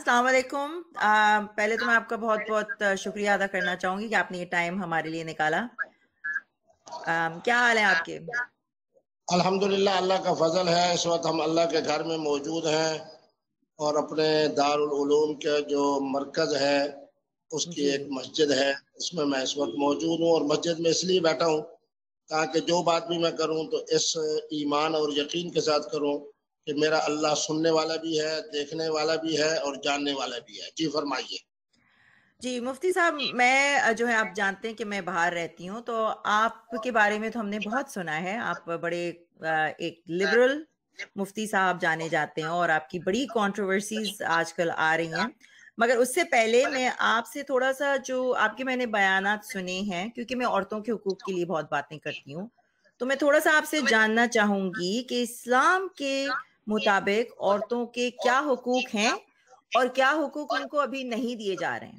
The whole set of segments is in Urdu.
السلام علیکم۔ پہلے تو میں آپ کا بہت بہت شکریہ ادا کرنا چاہوں گی کہ آپ نے یہ ٹائم ہمارے لیے نکالا۔ کیا حال ہے آپ کے؟ الحمدللہ اللہ کا فضل ہے، اس وقت ہم اللہ کے گھر میں موجود ہیں اور اپنے دارالعلوم کے جو مرکز ہے اس کی جی ایک مسجد ہے، اس میں اس وقت موجود ہوں، اور مسجد میں اس لیے بیٹھا ہوں تاکہ جو بات بھی میں کروں تو اس ایمان اور یقین کے ساتھ کروں کہ میرا اللہ سننے والا بھی ہے، دیکھنے والا بھی ہے اور جاننے والا بھی ہے۔ جی فرمائیے۔ جی مفتی صاحب، میں جو ہے آپ جانتے ہیں کہ میں باہر رہتی ہوں، تو آپ کے بارے میں تو ہم نے بہت سنا ہے۔ آپ بڑے ایک لبرل مفتی صاحب جانے جاتے ہیں اور آپ کی بڑی کنٹروورسیز آج کل آ رہی ہیں، مگر اس سے پہلے میں آپ سے تھوڑا سا جو آپ کے میں نے بیانات سنے ہیں، کیونکہ میں عورتوں کے حقوق کے لیے بہت باتیں کرتی ہوں، تو میں تھوڑا سا آپ سے جاننا چاہوں گی کہ اسلام کے مطابق عورتوں کے کیا حقوق ہیں اور کیا حقوق ان کو ابھی نہیں دیے جا رہے ہیں۔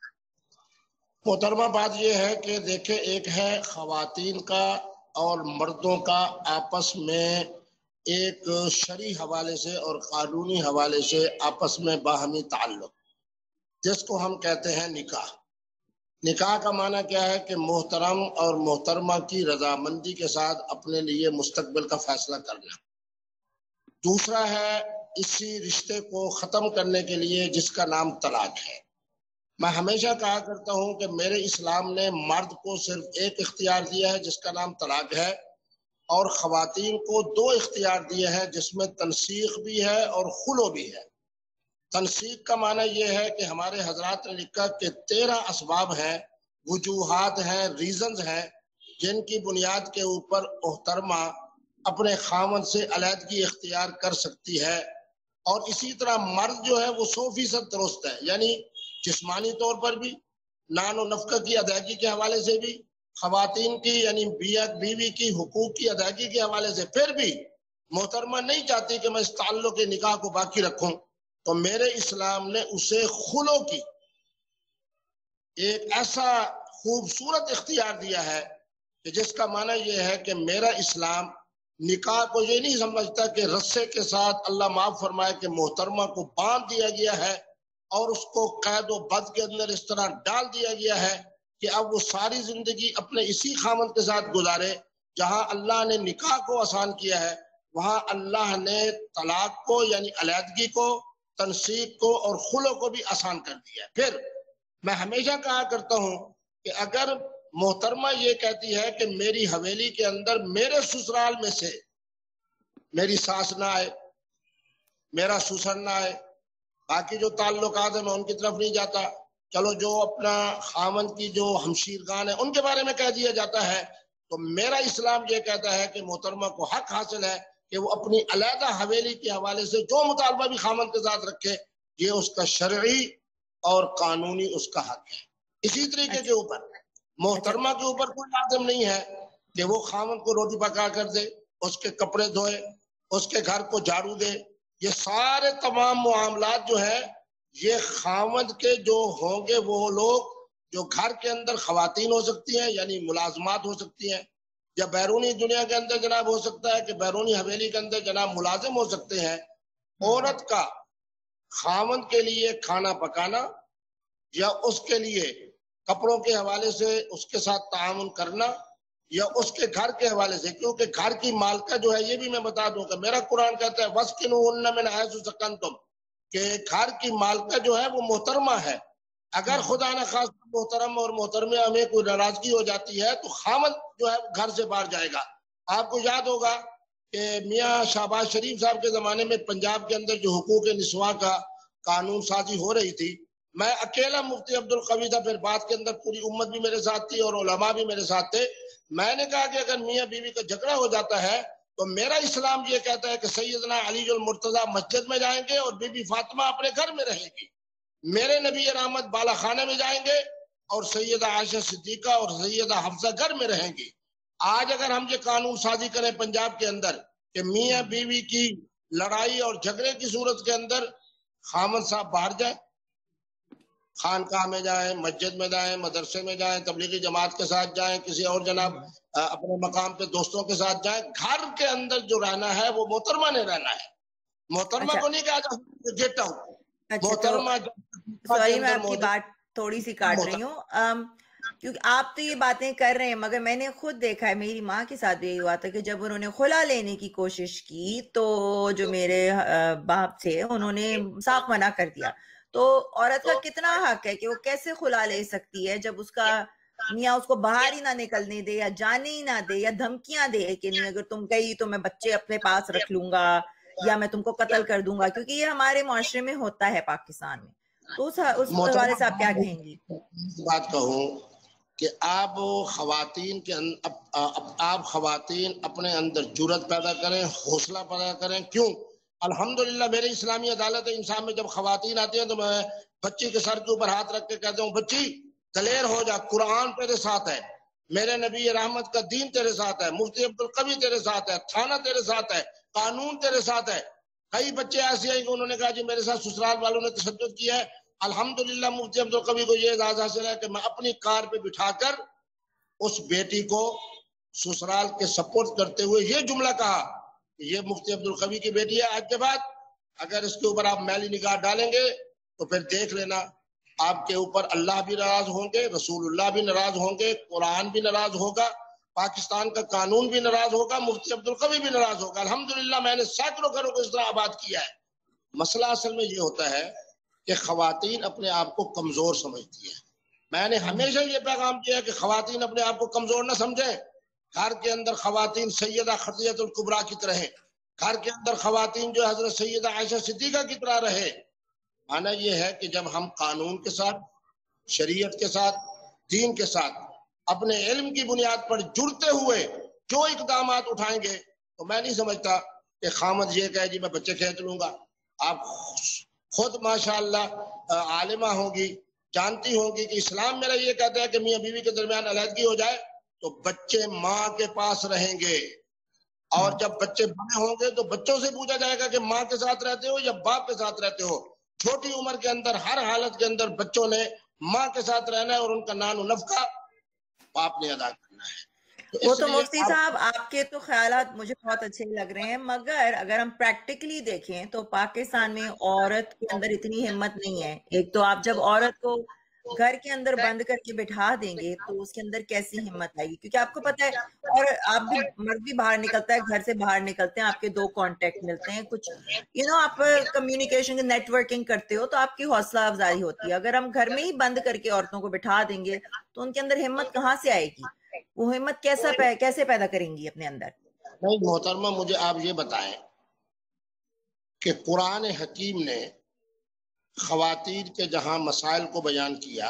محترمہ، بات یہ ہے کہ دیکھیں، ایک ہے خواتین کا اور مردوں کا آپس میں ایک شرعی حوالے سے اور قانونی حوالے سے آپس میں باہمی تعلق، جس کو ہم کہتے ہیں نکاح۔ نکاح کا معنی کیا ہے کہ محترم اور محترمہ کی رضامندی کے ساتھ اپنے لیے مستقبل کا فیصلہ کرنا۔ دوسرا ہے اسی رشتے کو ختم کرنے کے لیے جس کا نام طلاق ہے۔ میں ہمیشہ کہا کرتا ہوں کہ میرے اسلام نے مرد کو صرف ایک اختیار دیا ہے جس کا نام طلاق ہے، اور خواتین کو دو اختیار دیے ہیں جس میں تنسیخ بھی ہے اور خلو بھی ہے۔ تنسیخ کا معنی یہ ہے کہ ہمارے حضرات نے لکھا کہ 13 اسباب ہیں، وجوہات ہیں، ریزنز ہیں، جن کی بنیاد کے اوپر محترمہ اپنے خاوند سے علیحدگی اختیار کر سکتی ہے۔ اور اسی طرح مرد جو ہے وہ 100% درست ہے، یعنی جسمانی طور پر بھی، نان و نفقہ کی ادائیگی کے حوالے سے بھی، خواتین کی یعنی بیوی کی حقوق کی ادائیگی کے حوالے سے۔ پھر بھی محترمہ نہیں چاہتی کہ میں اس تعلق نکاح کو باقی رکھوں، تو میرے اسلام نے اسے خلو کی ایک ایسا خوبصورت اختیار دیا ہے کہ جس کا معنی یہ ہے کہ میرا اسلام نکاح کو یہ نہیں سمجھتا کہ رسے کے ساتھ، اللہ معاف فرمائے، کہ محترمہ کو باندھ دیا گیا ہے اور اس کو قید و بند کے اندر اس طرح ڈال دیا گیا ہے کہ اب وہ ساری زندگی اپنے اسی خامند کے ساتھ گزارے۔ جہاں اللہ نے نکاح کو آسان کیا ہے، وہاں اللہ نے طلاق کو یعنی علیحدگی کو، تنسیق کو اور خلو کو بھی آسان کر دیا ہے۔ پھر میں ہمیشہ کہا کرتا ہوں کہ اگر محترمہ یہ کہتی ہے کہ میری حویلی کے اندر میرے سسرال میں سے میری ساس نہ آئے، میرا سسر نہ آئے، باقی جو تعلقات ہیں میں ان کی طرف نہیں جاتا، چلو جو اپنا خامند کی جو ہمشیرگان ہیں ان کے بارے میں کہہ دیا جاتا ہے، تو میرا اسلام یہ کہتا ہے کہ محترمہ کو حق حاصل ہے کہ وہ اپنی علیحدہ حویلی کے حوالے سے جو مطالبہ بھی خامند کے ساتھ رکھے، یہ اس کا شرعی اور قانونی اس کا حق ہے۔ اسی طریقے کے اوپر محترمہ کے اوپر کوئی لازم نہیں ہے کہ وہ خامند کو روٹی پکا کر دے، اس کے کپڑے دھوئے، اس کے گھر کو جھاڑو دے۔ یہ سارے تمام معاملات جو ہے یہ خامند کے جو ہوں گے، وہ لوگ جو گھر کے اندر خواتین ہو سکتی ہیں یعنی ملازمات ہو سکتی ہیں، یا بیرونی دنیا کے اندر جناب ہو سکتا ہے کہ بیرونی حویلی کے اندر جناب ملازم ہو سکتے ہیں۔ عورت کا خامند کے لیے کھانا پکانا یا اس کے لیے کپڑوں کے حوالے سے اس کے ساتھ تعاون کرنا یا اس کے گھر کے حوالے سے، کیونکہ گھر کی مالکہ جو ہے، یہ بھی میں بتا دوں کہ میرا قرآن کہتا ہے وَاسْكِنُوهُنَّ مِنْ حَيْثُ سَكَنْتُمْ، کہ گھر کی مالکہ جو ہے وہ محترمہ ہے۔ اگر خدا نہ خاص محترم اور محترمہ ہمیں کوئی ناراضگی ہو جاتی ہے تو خامد جو ہے گھر سے باہر جائے گا۔ آپ کو یاد ہوگا کہ میاں شہباز شریف صاحب کے زمانے میں پنجاب کے اندر جو حقوق نسواں کا قانون سازی ہو رہی تھی، میں اکیلا مفتی عبدالقوی تھا، پھر بعد کے اندر پوری امت بھی میرے ساتھ تھی اور علماء بھی میرے ساتھ تھے۔ میں نے کہا کہ اگر میاں بیوی کا جھگڑا ہو جاتا ہے تو میرا اسلام یہ کہتا ہے کہ سیدنا علی المرتضیٰ مسجد میں جائیں گے اور بی بی فاطمہ اپنے گھر میں رہیں گی، میرے نبی رحمت بالا خانے میں جائیں گے اور سیدہ عائشہ صدیقہ اور سیدہ حفصہ گھر میں رہیں گی۔ آج اگر ہم یہ قانون سازی کریں پنجاب کے اندر کہ میاں بیوی کی لڑائی اور جھگڑے کی صورت کے اندر خامد صاحب باہر جائیں، خانقاہ میں جائیں، مسجد میں جائیں، مدرسے میں جائیں، تبلیغی جماعت کے ساتھ جائیں، کسی اور جناب اپنے مقام پہ دوستوں کے ساتھ جائیں، گھر کے اندر جو رہنا ہے وہ محترمہ نے رہنا ہے۔ محترمہ کو نہیں کہا جا گیٹ آؤٹ۔ अच्छा, तो मोहतरमा के सॉरी मैं अंदर आपकी मौजूद बात थोड़ी सी काट रही हूँ, क्योंकि आप तो ये बातें कर रहे हैं, मगर मैंने खुद देखा है, मेरी माँ के साथ भी यही हुआ था कि जब उन्होंने खुला लेने की कोशिश की तो जो मेरे बाप थे उन्होंने साफ मना कर दिया। तो औरत का कितना हक है कि वो कैसे खुला ले सकती है जब उसका मियाँ उसको बाहर ही ना निकलने दे, या जाने ही ना दे, या धमकियां दे कि नहीं अगर तुम गई तो मैं बच्चे अपने पास रख लूंगा, या मैं तुमको कत्ल कर दूंगा, क्योंकि ये हमारे मुआशरे में होता है पाकिस्तान में। तो उस हवाले मोहतरमा से आप क्या कहेंगी? बात कहूँ कि आप खवातीन के आप खवातीन अपने अंदर जुर्रत पैदा करें, हौसला पैदा करें। क्यों? अल्हम्दुलिल्लाह मेरे इस्लामी अदालत इंसान में जब खवातीन आती हैं तो मैं बच्ची के सर के ऊपर हाथ रख के कहता हूँ, बच्ची दलेर हो जा, कुरान तेरे साथ है, मेरे नबी रहमत का दीन तेरे साथ है, मुफ्ती अब्दुल कवी तेरे साथ है, थाना तेरे साथ है, कानून तेरे साथ है। कई बच्चे ऐसे हैं कि उन्होंने कहा जी मेरे साथ ससुराल वालों ने तशद्दुद किया है। अल्हम्दुलिल्लाह मुफ्ती अब्दुल कवी को ये एजाज हासिल है कि मैं अपनी कार पे बिठाकर उस बेटी को ससुराल के सपोर्ट करते हुए ये जुमला कहा कि ये मुफ्ती अब्दुल कवी की बेटी है, आज के बाद अगर इसके ऊपर आप मैली निगाह डालेंगे तो फिर देख लेना आपके ऊपर अल्लाह भी नाराज होंगे, रसूलुल्लाह भी नाराज होंगे, कुरान भी नाराज होगा, पाकिस्तान का कानून भी नाराज होगा, मुफ्ती अब्दुल कवी भी नाराज होगा। अल्हम्दुलिल्लाह मैंने सैकड़ों घरों को इस तरह आबाद किया है। मसला असल में ये होता है कि खवातीन अपने आप को कमजोर समझती है। मैंने हमेशा ये पैगाम किया है कि खवातीन अपने आप को कमजोर न समझें। घर के अंदर खवातीन सैयदा खदीजतुल कुबरा की तरह है, घर के अंदर खवातीन जो हजरत सैयदा आयशा सिद्दीका की तरह रहे। माना ये है कि जब हम कानून के साथ, शरीयत के साथ, दीन के साथ अपने इल्म की बुनियाद पर जुड़ते हुए जो इकदाम उठाएंगे तो मैं नहीं समझता कि खामद ये कहे जी मैं बच्चे खींच लूंगा। आप खुद माशाअल्लाह आलिमा होंगी, जानती होंगी कि इस्लाम मेरा ये कहता है कि मियाँ बीवी के दरमियान अलहदगी हो जाए तो बच्चे माँ के पास रहेंगे, और जब बच्चे बड़े होंगे तो बच्चों से पूछा जाएगा कि माँ के साथ रहते हो या बाप के साथ रहते हो। छोटी उम्र के अंदर हर हालत के अंदर बच्चों ने माँ के साथ रहना है और उनका नान नफका बाप ने अदा करना है। तो वो तो इसलिए मुफ्ती साहब आपके तो ख्यालात मुझे बहुत अच्छे लग रहे हैं, मगर अगर हम प्रैक्टिकली देखें तो पाकिस्तान में औरत के अंदर इतनी हिम्मत नहीं है। एक तो आप जब औरत को घर के अंदर बंद करके बिठा देंगे तो उसके अंदर कैसी हिम्मत आएगी, क्योंकि आपको पता है, और आप भी, मर्द भी बाहर निकलता है, घर से बाहर निकलते हैं, आपके दो कांटेक्ट मिलते हैं, कुछ आप कम्युनिकेशन नेटवर्किंग करते हो तो आपकी हौसला अफजाई होती है। अगर हम घर में ही बंद करके औरतों को बिठा देंगे तो उनके अंदर हिम्मत कहाँ से आएगी? वो हिम्मत कैसे पैदा करेंगी अपने अंदर? नहीं मोहतरमा, मुझे आप ये बताएं कि कुरान हकीम ने खवातीन के जहां मसाइल को बयान किया,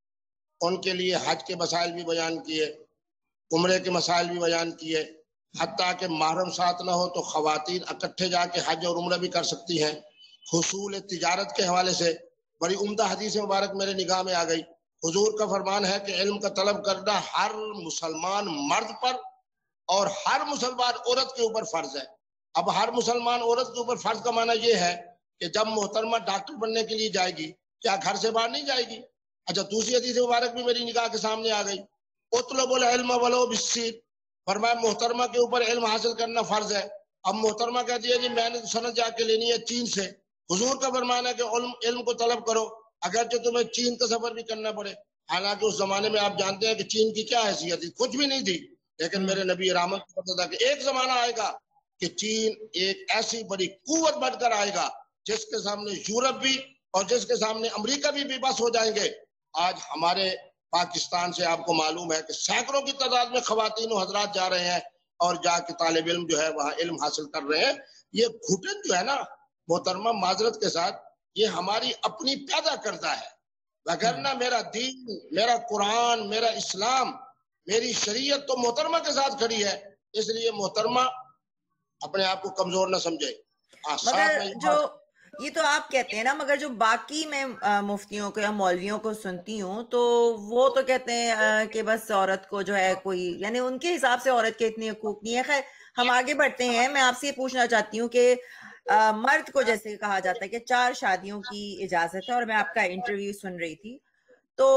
उनके लिए हज के मसाइल भी बयान किए, उम्रे के मसाइल भी बयान किए, हत्ता कि महरम साथ ना हो तो खवातीन इकट्ठे जाके हज और उम्र भी कर सकती हैं। हुसूल तिजारत के हवाले से बड़ी उम्दा हदीस मुबारक मेरे निगाह में आ गई। हुजूर का फरमान है कि इल्म का तलब करना हर मुसलमान मर्द पर और हर मुसलमान औरत के ऊपर फर्ज है। अब हर मुसलमान औरत के ऊपर फर्ज का माना यह है कि जब मोहतरमा डॉक्टर बनने के लिए जाएगी, क्या घर से बाहर नहीं जाएगी? अच्छा, दूसरी हदीस मुबारक भी मेरी निगाह के सामने आ गई, उतलबुल इल्म वलो बिस्सीर, फरमाया मोहतरमा के ऊपर इल्म हासिल करना फर्ज है। अब मोहतरमा कहती है जी मैंने सनद जाके लेनी है चीन से। हुजूर का फरमान है कि इल्म को तलब करो, अगर जो तुम्हें चीन का सफर भी करना पड़े। हालांकि उस जमाने में आप जानते हैं कि चीन की क्या हैसियत थी, कुछ भी नहीं थी। लेकिन मेरे नबी रहमत को पता था कि एक जमाना आएगा कि चीन एक ऐसी बड़ी कुव्वत बनकर आएगा जिसके सामने यूरोप भी और जिसके सामने अमेरिका भी बेबस हो जाएंगे। आज हमारे पाकिस्तान से आपको मालूम है कि सैकड़ों की तादाद में खवातीन और हजरात जा रहे हैं और जाके तालिब इल्म जो है वहां इल्म हासिल कर रहे हैं। ये घुटन जो है ना मोहतरमा, माजरत के साथ, ये हमारी अपनी पैदा करता है। वगरना मेरा दीन, मेरा कुरान, मेरा इस्लाम, मेरी शरीयत तो मोहतरमा के साथ खड़ी है। इसलिए मोहतरमा अपने आप को कमजोर न समझे। मगर जो ये तो आप कहते हैं ना, मगर जो बाकी मैं मुफ्तियों को या मौलवियों को सुनती हूँ तो वो तो कहते हैं कि बस औरत को जो है कोई, यानी उनके हिसाब से औरत के इतने हकूक नहीं है। खैर हम आगे बढ़ते हैं। मैं आपसे ये पूछना चाहती हूँ कि मर्द को जैसे कहा जाता है कि 4 शादियों की इजाजत है, और मैं आपका इंटरव्यू सुन रही थी तो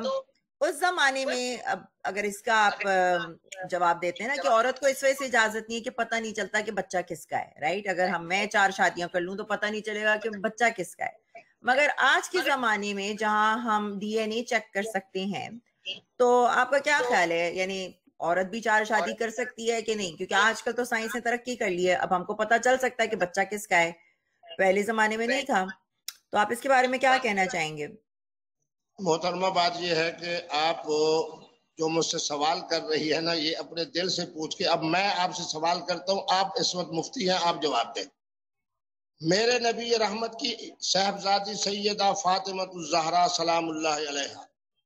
उस जमाने में, अब अगर इसका आप जवाब देते हैं ना कि औरत को इस वजह से इजाजत नहीं है कि पता नहीं चलता कि बच्चा किसका है, राइट? अगर मैं 4 शादियां कर लूं तो पता नहीं चलेगा कि बच्चा किसका है। مگر آج کے زمانے میں جہاں ہم ڈی این اے چیک کر سکتے ہیں تو آپ کا کیا خیال ہے، یعنی عورت بھی 4 شادی کر سکتی ہے کہ نہیں؟ کیونکہ آج کل تو سائنس نے ترقی کر لی ہے، اب ہم کو پتہ چل سکتا ہے کہ بچہ کس کا ہے، پہلے زمانے میں نہیں تھا. تو آپ اس کے بارے میں کیا کہنا چاہیں گے؟ محترمہ بات یہ ہے کہ آپ جو مجھ سے سوال کر رہی ہے نا، یہ اپنے دل سے پوچھ کے، اب میں آپ سے سوال کرتا ہوں، آپ اس وقت مفتی ہیں، آپ جواب دیں. میرے نبی رحمت کی صاحبزادی سیدہ فاطمہ الزہرا سلام اللہ علیہا،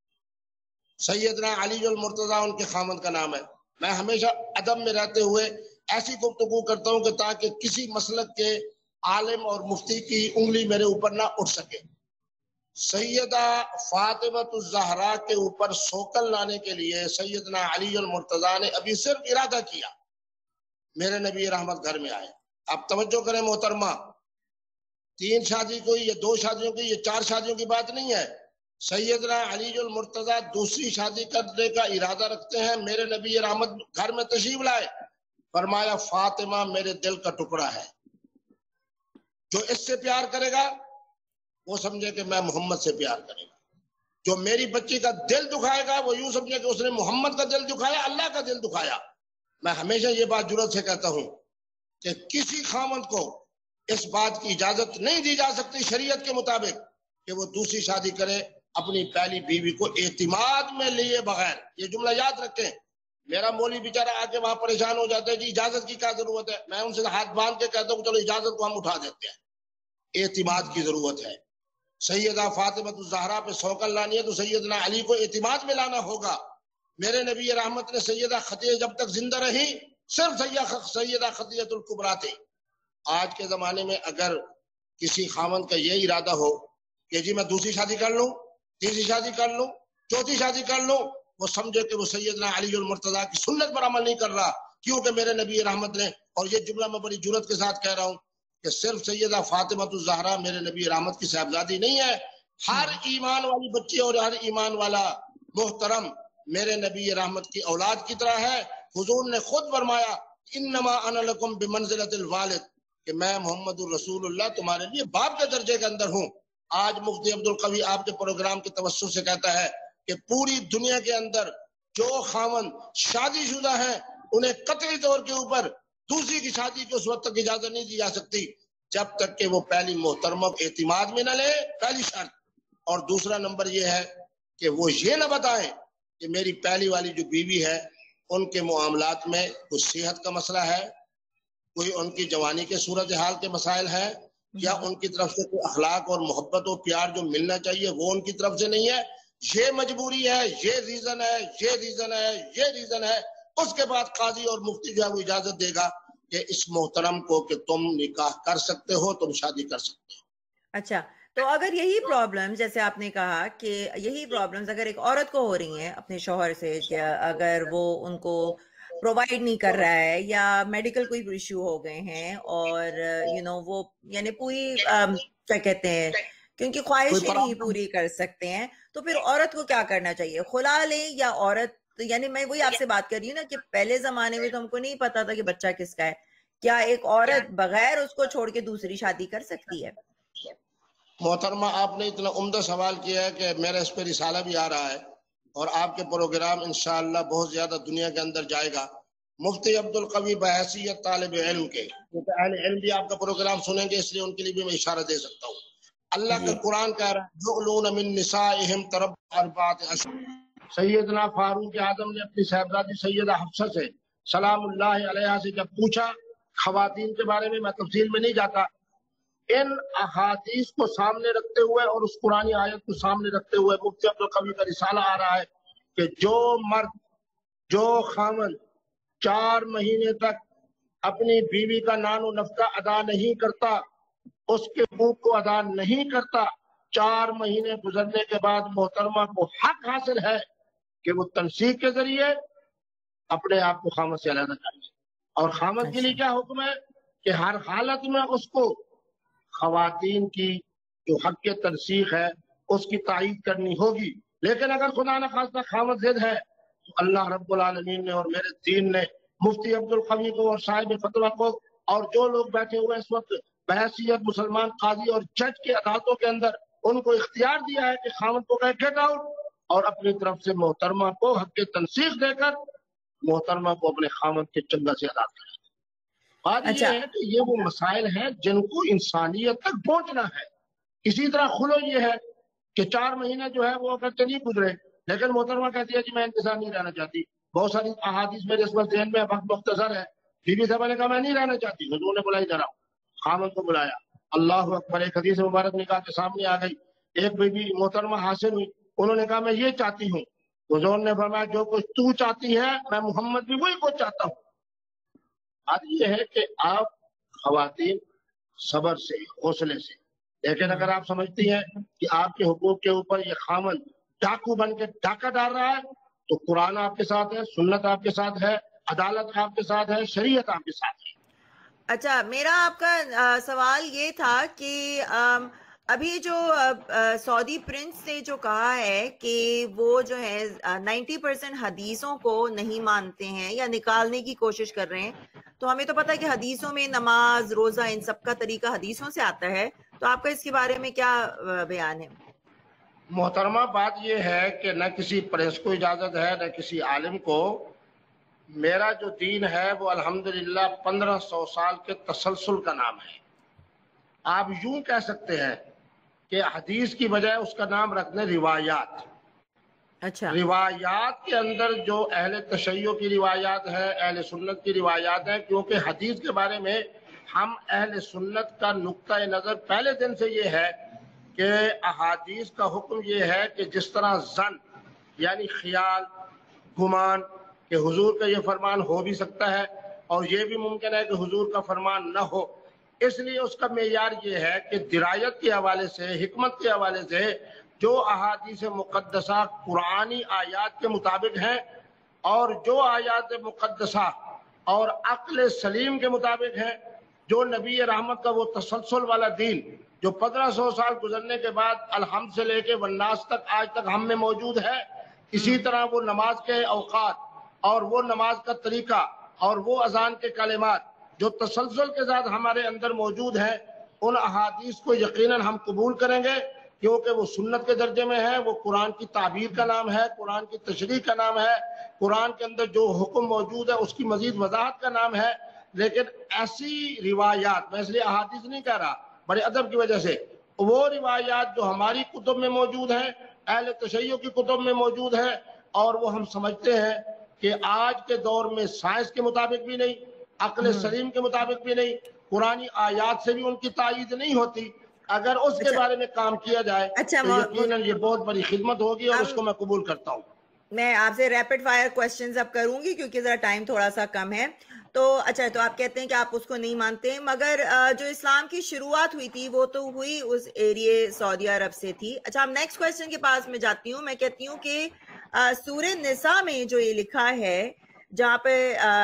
سیدنا علی المرتضیٰ ان کے خامد کا نام ہے. میں ہمیشہ ادب میں رہتے ہوئے ایسی گفتگو کرتا ہوں کہ تاکہ کسی مسلک کے عالم اور مفتی کی انگلی میرے اوپر نہ اٹھ سکے. سیدہ فاطمہ الزہرا کے اوپر سوکل لانے کے لیے سیدنا علی المرتضیٰ نے ابھی صرف ارادہ کیا، میرے نبی رحمت گھر میں آئے. آپ توجہ کریں محترمہ، 3 شادی کوئی، یہ 2 شادیوں کی، یہ 4 شادیوں کی بات نہیں ہے. سیدنا علی المرتضیٰ دوسری شادی کرنے کا ارادہ رکھتے ہیں، میرے نبی رحمت گھر میں تشریف لائے، فرمایا فاطمہ میرے دل کا ٹکڑا ہے، جو اس سے پیار کرے گا وہ سمجھے کہ میں محمد سے پیار کرے گا، جو میری بچی کا دل دکھائے گا وہ یوں سمجھے کہ اس نے محمد کا دل دکھایا، اللہ کا دل دکھایا. میں ہمیشہ یہ بات جرأت سے کہتا ہوں کہ کسی خامند کو اس بات کی اجازت نہیں دی جا سکتی شریعت کے مطابق کہ وہ دوسری شادی کرے اپنی پہلی بیوی کو اعتماد میں لیے بغیر. یہ جملہ یاد رکھیں. میرا مولوی بیچارہ آ کے وہاں پریشان ہو جاتا ہے کہ اجازت کی کیا ضرورت ہے. میں ان سے ہاتھ باندھ کے کہتا ہوں چلو اجازت کو ہم اٹھا دیتے ہیں، اعتماد کی ضرورت ہے. سیدہ فاطمہ الزہرا پہ سوکل لانی ہے تو سیدنا علی کو اعتماد میں لانا ہوگا. میرے نبی رحمت نے سیدہ خدیجہ جب تک زندہ رہی صرف سیدہ خدیجہ الکبریٰ تھی. آج کے زمانے میں اگر کسی خاوند کا یہ ارادہ ہو کہ جی میں دوسری شادی کر لوں، تیسری شادی کر لوں، چوتھی شادی کر لوں، وہ سمجھے کہ وہ سیدنا علی المرتضیٰ کی سنت پر عمل نہیں کر رہا. کیونکہ میرے نبی رحمت نے، اور یہ جملہ میں بڑی جرأت کے ساتھ کہہ رہا ہوں کہ صرف سیدہ فاطمہ الزہرا میرے نبی رحمت کی صاحبزادی نہیں ہے، ہر ایمان والی بچی اور ہر ایمان والا محترم میرے نبی رحمت کی اولاد کی طرح ہے. حضور نے خود فرمایا انما انا لکم بمنزلۃ الوالد، کہ میں محمد الرسول اللہ تمہارے لیے باپ کے درجے کے اندر ہوں. آج مفتی عبدالقوی آپ کے پروگرام کے توسط سے کہتا ہے کہ پوری دنیا کے اندر جو خاوند شادی شدہ ہیں انہیں قطعی طور کے اوپر دوسری کی شادی کی اس وقت تک اجازت نہیں دی جا سکتی جب تک کہ وہ پہلی محترمہ کو اعتماد میں نہ لے، پہلی شرط. اور دوسرا نمبر یہ ہے کہ وہ یہ نہ بتائیں کہ میری پہلی والی جو بیوی ہے ان کے معاملات میں کوئی صحت کا مسئلہ ہے، کوئی ان کی جوانی کے صورتحال کے مسائل ہیں، یا ان کی طرف سے کوئی اخلاق اور محبت و پیار جو ملنا چاہیے وہ ان کی طرف سے نہیں ہے. یہ مجبوری ہے، یہ ریزن ہے، یہ ریزن ہے، یہ ریزن ہے. اس کے بعد قاضی اور مفتی جو ہے وہ اجازت دے گا کہ اس محترم کو کہ تم نکاح کر سکتے ہو، تم شادی کر سکتے ہو. اچھا، تو اگر یہی پرابلم جیسے آپ نے کہا کہ یہی پرابلمز اگر ایک عورت کو ہو رہی ہیں اپنے شوہر سے، کہ اگر وہ ان کو پرووائڈ نہیں کر رہا ہے یا میڈیکل کوئی ایشو ہو گئے ہیں اور وہ یعنی پوری کیا کہتے ہیں کہ ان کی خواہشیں نہیں پوری کر سکتے ہیں، تو پھر عورت کو کیا کرنا چاہیے؟ خلا لیں یا عورت، یعنی میں وہی آپ سے بات کر رہی ہوں نا کہ پہلے زمانے میں تو ہم کو نہیں پتا تھا کہ بچہ کس کا ہے. کیا ایک عورت بغیر اس کو چھوڑ کے دوسری شادی کر سکتی ہے؟ محترمہ آپ نے اتنا عمدہ سوال کیا ہے کہ میرا اس پہ رسالہ بھی آ رہا ہے اور آپ کے پروگرام انشاءاللہ بہت زیادہ دنیا کے اندر جائے گا. مفتی عبدالقوی بحیثیت طالب علم کے، کیونکہ اہل علم بھی آپ کا پروگرام سنیں گے اس لیے ان کے لیے بھی میں اشارہ دے سکتا ہوں. اللہ کا قرآن کہہ رہا ہے یعلون من نسائہم تربص اربعۃ اشہر. سیدنا فاروق اعظم نے اپنی صاحبزادی سیدہ حفصہ سے سلام اللہ علیہا سے جب پوچھا خواتین کے بارے میں تفصیل میں نہیں جاتا، ان احادیث کو سامنے رکھتے ہوئے اور اس قرآنی آیت کو سامنے رکھتے ہوئے مفتی عبدالقوی کا رسالہ آ رہا ہے کہ جو مرد، جو خامن 4 مہینے تک اپنی بیوی کا نان و نفقہ ادا نہیں کرتا، اس کے حقوق کو ادا نہیں کرتا، 4 مہینے گزرنے کے بعد محترمہ کو حق حاصل ہے کہ وہ تنسیق کے ذریعے اپنے آپ کو خامد سے علیحدہ کر لے. اور خامد کے لیے کیا حکم ہے کہ ہر حالت میں اس کو خواتین کی جو حق کے تنسیق ہے اس کی تائید کرنی ہوگی. لیکن اگر خدا نخواستہ خامد ضد ہے تو اللہ رب العالمین نے اور میرے دین نے مفتی عبدالقوی کو اور صاحب فتویٰ کو اور جو لوگ بیٹھے ہوئے اس وقت بحیثیت مسلمان قاضی اور جج کے عدالتوں کے اندر ان کو اختیار دیا ہے کہ خاوند کو کہے گیٹ آؤٹ، اور اپنی طرف سے محترمہ کو حق تنسیق دے کر محترمہ کو اپنے خاوند کے چنگل سے ادا کرے۔ بات یہ اچھا ہے کہ یہ وہ مسائل ہیں جن کو انسانیت تک پہنچنا ہے۔ اسی طرح خلو یہ ہے کہ 4 مہینے جو ہے وہ اگر نہیں گزرے، لیکن محترمہ کہتی ہے کہ میں انتظار نہیں رہنا چاہتی۔ بہت ساری احادیث میرے اس وقت ذہن میں وقت مختصر ہے، بی بی صاحبہ نے کہا میں نہیں رہنا چاہتی، حضور نے بلائی ذرا، خاوند کو بلایا، اللہ اکبر، ایک حدیث مبارک نکاح کے سامنے آ گئی، ایک بی بی محترمہ حاصل ہوئی، انہوں نے کہا میں یہ چاہتی ہوں، حضور نے فرمایا جو کچھ تو چاہتی ہے میں محمد بھی وہی کچھ چاہتا ہوں۔ بات یہ ہے کہ آپ خواتین صبر سے، حوصلے سے، لیکن اگر آپ سمجھتی ہیں کہ آپ کے حقوق کے اوپر یہ خامن ڈاکو بن کے ڈاکہ ڈال رہا ہے، تو قرآن آپ کے ساتھ ہے، سنت آپ کے ساتھ ہے، عدالت آپ کے ساتھ ہے، شریعت آپ کے ساتھ ہے۔ اچھا، میرا آپ کا سوال یہ تھا کہ ابھی جو سعودی پرنس نے جو کہا ہے کہ وہ جو ہے 90% حدیثوں کو نہیں مانتے ہیں یا نکالنے کی کوشش کر رہے ہیں، تو ہمیں تو پتہ ہے کہ حدیثوں میں نماز، روزہ، ان سب کا طریقہ حدیثوں سے آتا ہے، تو آپ کا اس کے بارے میں کیا بیان ہے؟ محترمہ بات یہ ہے کہ نہ کسی پریس کو اجازت ہے نہ کسی عالم کو، میرا جو دین ہے وہ الحمدللہ 1500 سال کے تسلسل کا نام ہے۔ آپ یوں کہہ سکتے ہیں کہ حدیث کی بجائے اس کا نام رکھ دیں روایات۔ اچھا، روایات کے اندر جو اہل تشیع کی روایات ہیں، اہل سنت کی روایات ہیں، کیونکہ حدیث کے بارے میں ہم اہل سنت کا نقطہ نظر پہلے دن سے یہ ہے کہ احادیث کا حکم یہ ہے کہ جس طرح ظن یعنی خیال، گمان کہ حضور کا یہ فرمان ہو بھی سکتا ہے اور یہ بھی ممکن ہے کہ حضور کا فرمان نہ ہو، اس لیے اس کا معیار یہ ہے کہ درایت کے حوالے سے، حکمت کے حوالے سے جو احادیث مقدسہ قرآنی آیات کے مطابق ہیں اور جو آیات مقدسہ اور عقل سلیم کے مطابق ہیں، جو نبی رحمت کا وہ تسلسل والا دین جو 1500 سال گزرنے کے بعد الحمد سے لے کے والناس تک آج تک ہم میں موجود ہے، اسی طرح وہ نماز کے اوقات اور وہ نماز کا طریقہ اور وہ اذان کے کلمات جو تسلسل کے ساتھ ہمارے اندر موجود ہیں، ان احادیث کو یقیناً ہم قبول کریں گے، کیونکہ وہ سنت کے درجے میں ہے، وہ قرآن کی تعبیر کا نام ہے، قرآن کی تشریح کا نام ہے، قرآن کے اندر جو حکم موجود ہے اس کی مزید وضاحت کا نام ہے۔ لیکن ایسی روایات، میں اس لیے احادیث نہیں کہہ رہا بڑے ادب کی وجہ سے، وہ روایات جو ہماری کتب میں موجود ہیں، اہل تشیع کی کتب میں موجود ہیں، اور وہ ہم سمجھتے ہیں کہ آج کے دور میں سائنس کے مطابق بھی نہیں، عقل سلیم کے مطابق بھی نہیں، قرآنی آیات سے بھی ان کی تائید نہیں ہوتی، اگر اس کے بارے میں کام کیا جائے اچھا، تو یقیناً یہ بہت بڑی خدمت ہوگی اور اس کو میں قبول کرتا ہوں۔ میں آپ سے ریپڈ فائر کوسچنز اب کروں گی کیونکہ ذرا ٹائم تھوڑا سا کم ہے۔ تو اچھا، تو آپ کہتے ہیں کہ آپ اس کو نہیں مانتے، مگر جو اسلام کی شروعات ہوئی تھی وہ تو ہوئی اس ایریے سعودی عرب سے تھی۔ اچھا، ہم نیکسٹ کوسچن کے پاس میں جاتی ہوں۔ میں کہتی ہوں کہ سورہ نساء میں جو یہ لکھا ہے، جہاں پہ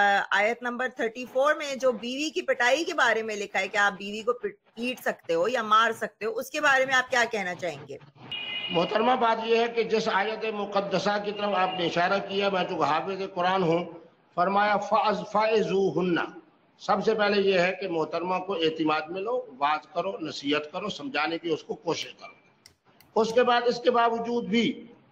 آیت نمبر 34 میں جو بیوی کی پٹائی کے بارے میں لکھا ہے کہ آپ بیوی کو پیٹ سکتے ہو یا مار سکتے ہو، اس کے بارے میں آپ کیا کہنا چاہیں گے؟ محترمہ بات یہ ہے کہ جس آیت مقدسہ کی طرف آپ نے اشارہ کیا، میں جو حافظ قرآن ہوں، فرمایا فَأَذْفَائِزُوهُنَّ، سب سے پہلے یہ ہے کہ محترمہ کو اعتماد میں لو، واعظ کرو، نصیحت کرو، سمجھانے کی اس کو کوشش کرو۔ اس کے بعد اس کے باوجود بھی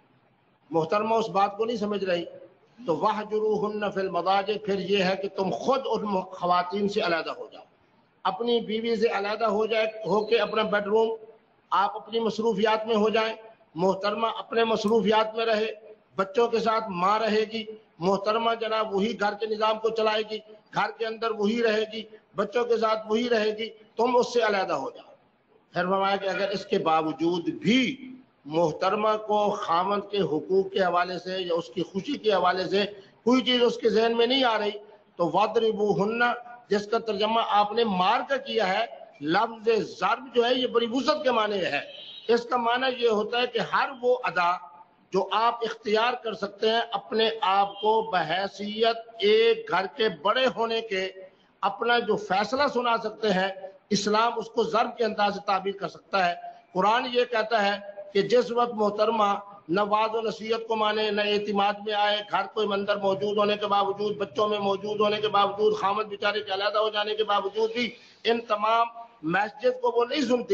محترمہ اس بات کو نہیں سمجھ رہی تو وَاهْجُرُوهُنَّ فِي الْمَضَاجِعِ، پھر یہ ہے کہ تم خود ان خواتین سے علیحدہ ہو جاؤ، اپنی بیوی سے علیحدہ ہو کے اپنا بیڈ روم، آپ اپنی مصروفیات میں ہو جائیں، محترمہ اپنے مصروفیات میں رہے، بچوں کے ساتھ ماں رہے گی، محترمہ جناب وہی گھر کے نظام کو چلائے گی، گھر کے اندر وہی رہے گی، بچوں کے ساتھ وہی رہے گی، تم اس سے علیحدہ ہو جاؤ۔ پھر فرمایا کہ اگر اس کے باوجود بھی محترمہ کو خاوند کے حقوق کے حوالے سے یا اس کی خوشی کے حوالے سے کوئی چیز اس کے ذہن میں نہیں آ رہی تو وَاضْرِبُوهُنَّ، جس کا ترجمہ آپ نے مار کا کیا ہے، لفظ ضرب جو ہے یہ بڑی وسعت کے معنی ہے۔ اس کا معنی یہ ہوتا ہے کہ ہر وہ ادا جو آپ اختیار کر سکتے ہیں اپنے آپ کو بحیثیت ایک گھر کے بڑے ہونے کے، اپنا جو فیصلہ سنا سکتے ہیں، اسلام اس کو ضرب کے انداز سے تعبیر کر سکتا ہے۔ قرآن یہ کہتا ہے کہ جس وقت محترمہ نہ واعظ و نصیحت کو مانے، نہ اعتماد میں آئے، گھر کوئی مندر موجود ہونے کے باوجود، بچوں میں موجود ہونے کے باوجود، خامد بیچارے کے علیحدہ ہو جانے کے باوجود بھی ان تمام میسجز کو وہ نہیں سنتی، تو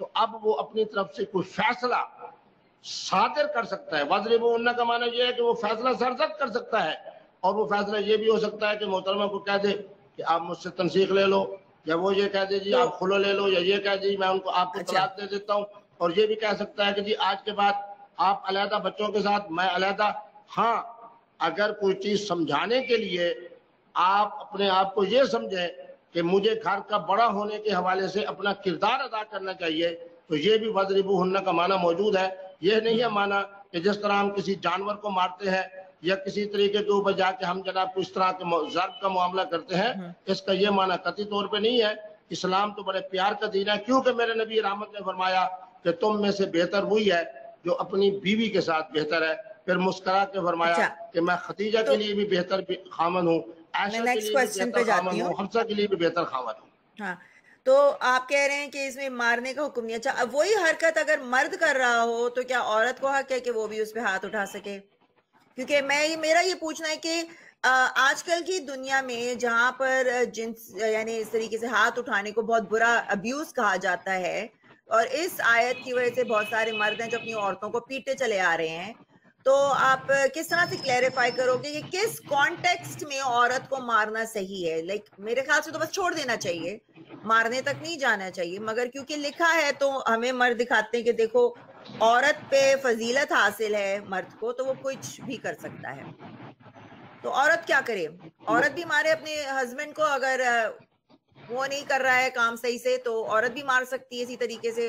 تو اب وہ اپنی طرف سے کوئی فیصلہ صادر کر سکتا ہے. وَاضْرِبُوهُنَّ کا معنی یہ ہے کہ وہ فیصلہ سرزد کر سکتا ہے, اور وہ فیصلہ یہ بھی ہو سکتا ہے کہ محترمہ کو کہہ دے کہ آپ مجھ سے تنسیخ لے لو, یا وہ یہ کہہ دے جی آپ خلو لے لو, یا یہ کہہ دے میں ان کو آپ کو طلاق دے دیتا ہوں, اور یہ بھی کہہ سکتا ہے کہ جی آج کے بعد آپ علیحدہ بچوں کے ساتھ, میں علیحدہ. ہاں اگر کوئی چیز سمجھانے کے لیے آپ اپنے آپ کو یہ سمجھیں کہ مجھے گھر کا بڑا ہونے کے حوالے سے اپنا کردار ادا کرنا چاہیے, تو یہ بھی وَاضْرِبُوهُنَّ کا معنی موجود ہے. یہ نہیں ہے معنی کہ جس طرح ہم کسی جانور کو مارتے ہیں یا کسی طریقے کے اوپر جا کے ہم جناب کو اس طرح کے ضرب کا معاملہ کرتے ہیں, اس کا یہ معنی قطعی طور پہ نہیں ہے. اسلام تو بڑے پیار کا دین ہے, کیونکہ میرے نبی رحمت نے فرمایا کہ تم میں سے بہتر وہی ہے جو اپنی بیوی کے ساتھ بہتر ہے. پھر مسکرا کے فرمایا کہ میں خدیجہ کے لیے بھی بہتر خامن ہوں, عائشہ کے لیے بھی بہتر خامن ہوں, حفصہ کے لیے بھی بہتر خامن ہوں. ہاں, تو آپ کہہ رہے ہیں کہ اس میں مارنے کا حکم نہیں. اچھا, وہی حرکت اگر مرد کر رہا ہو تو کیا عورت کو حق ہے کہ وہ بھی اس پہ ہاتھ اٹھا سکے؟ کیونکہ میرا یہ پوچھنا ہے کہ آج کل کی دنیا میں جہاں پر جنس یعنی اس طریقے سے ہاتھ اٹھانے کو بہت برا ابیوز کہا جاتا ہے, اور اس آیت کی وجہ سے بہت سارے مرد ہیں جو اپنی عورتوں کو پیٹے چلے آ رہے ہیں, تو آپ کس طرح سے کلیریفائی کرو گے کہ کس کانٹیکسٹ میں عورت کو مارنا صحیح ہے؟ لائک میرے خیال سے تو بس چھوڑ دینا چاہیے, مارنے تک نہیں جانا چاہیے, مگر کیونکہ لکھا ہے تو ہمیں مرد دکھاتے ہیں کہ دیکھو عورت پہ فضیلت حاصل ہے مرد کو, تو وہ کچھ بھی کر سکتا ہے. تو عورت کیا کرے؟ عورت بھی مارے اپنے ہسبینڈ کو, اگر وہ نہیں کر رہا ہے کام صحیح سے تو عورت بھی مار سکتی ہے اسی طریقے سے.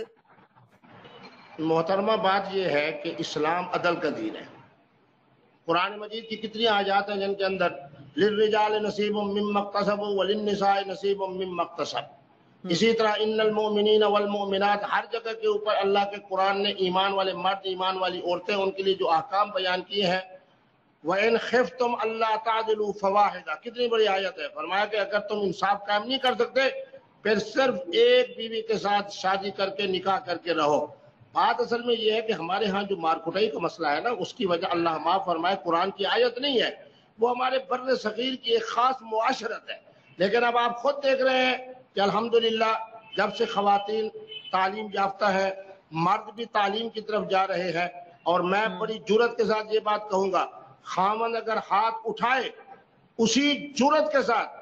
محترمہ بات یہ ہے کہ اسلام عدل کا دین ہے. قرآن مجید کی کتنی آیات ہیں جن کے اندر للرجال نصیب مما اکتسبوا وللنساء نصیب مما اکتسبن. اسی طرح ان المؤمنین والمؤمنات, ہر جگہ کے اوپر اللہ کے قرآن نے ایمان والے مرد, ایمان والی عورتیں, ان کے لیے جو احکام بیان کیے ہیں. وَإِنْ خِفْتُمْ أَلَّا تَعْدِلُوا فَوَاحِدَةً, کتنی بڑی آیت ہے. فرمایا کہ اگر تم انصاف قائم نہیں کر سکتے پھر صرف ایک بیوی کے ساتھ شادی کر کے نکاح کر کے رہو. بات اصل میں یہ ہے کہ ہمارے ہاں جو مار کٹائی کا مسئلہ ہے نا, اس کی وجہ اللہ معاف فرمائے قرآن کی آیت نہیں ہے, وہ ہمارے بر صغیر کی ایک خاص معاشرت ہے. لیکن اب آپ خود دیکھ رہے ہیں کہ الحمدللہ جب سے خواتین تعلیم یافتہ ہیں, مرد بھی تعلیم کی طرف جا رہے ہیں, اور میں بڑی جرات کے ساتھ یہ بات کہوں گا, خامن اگر ہاتھ اٹھائے اسی جرات کے ساتھ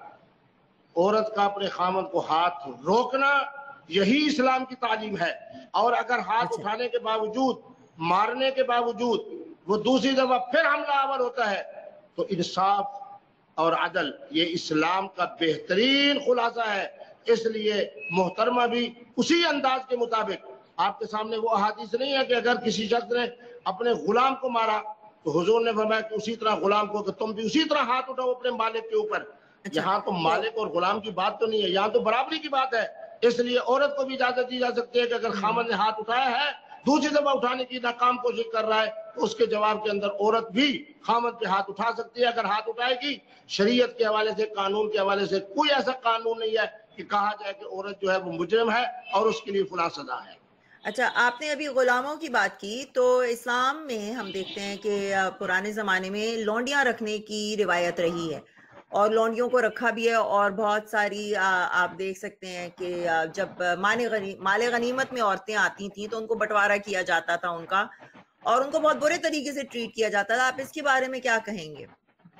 عورت کا اپنے خامن کو ہاتھ روکنا, یہی اسلام کی تعلیم ہے. اور اگر ہاتھ اٹھانے کے باوجود, مارنے کے باوجود وہ دوسری دفعہ پھر حملہ آور ہوتا ہے, تو انصاف اور عدل یہ اسلام کا بہترین خلاصہ ہے. اس لیے محترمہ بھی اسی انداز کے مطابق, آپ کے سامنے وہ احادیث نہیں ہے کہ اگر کسی شخص نے اپنے غلام کو مارا تو حضور نے فرمایا کہ اسی طرح غلام کو, کہ تم بھی اسی طرح ہاتھ اٹھاؤ اپنے مالک کے اوپر. یہاں تو مالک اور غلام کی بات تو نہیں ہے, یہاں تو برابری کی بات ہے. اس لیے عورت کو بھی اجازت دی جا سکتی ہے کہ اگر خامن نے ہاتھ اٹھایا ہے, دوسری دفعہ اٹھانے کی ناکام کوشش کر رہا ہے, تو اس کے جواب کے اندر عورت بھی خامن پہ ہاتھ اٹھا سکتی ہے. اگر ہاتھ اٹھائے گی, شریعت کے حوالے سے, قانون کے حوالے سے کوئی ایسا قانون نہیں ہے کہ کہا جائے کہ عورت جو ہے وہ مجرم ہے اور اس کے لیے فلاں سزا ہے. اچھا, آپ نے ابھی غلاموں کی بات کی, تو اسلام میں ہم دیکھتے ہیں کہ پرانے زمانے میں لونڈیاں رکھنے کی روایت رہی ہے, اور لونڈیوں کو رکھا بھی ہے, اور بہت ساری آپ دیکھ سکتے ہیں کہ جب مال غنیمت میں عورتیں آتی تھیں تو ان کو بٹوارا کیا جاتا تھا ان کا, اور ان کو بہت برے طریقے سے ٹریٹ کیا جاتا تھا. آپ اس کے بارے میں کیا کہیں گے؟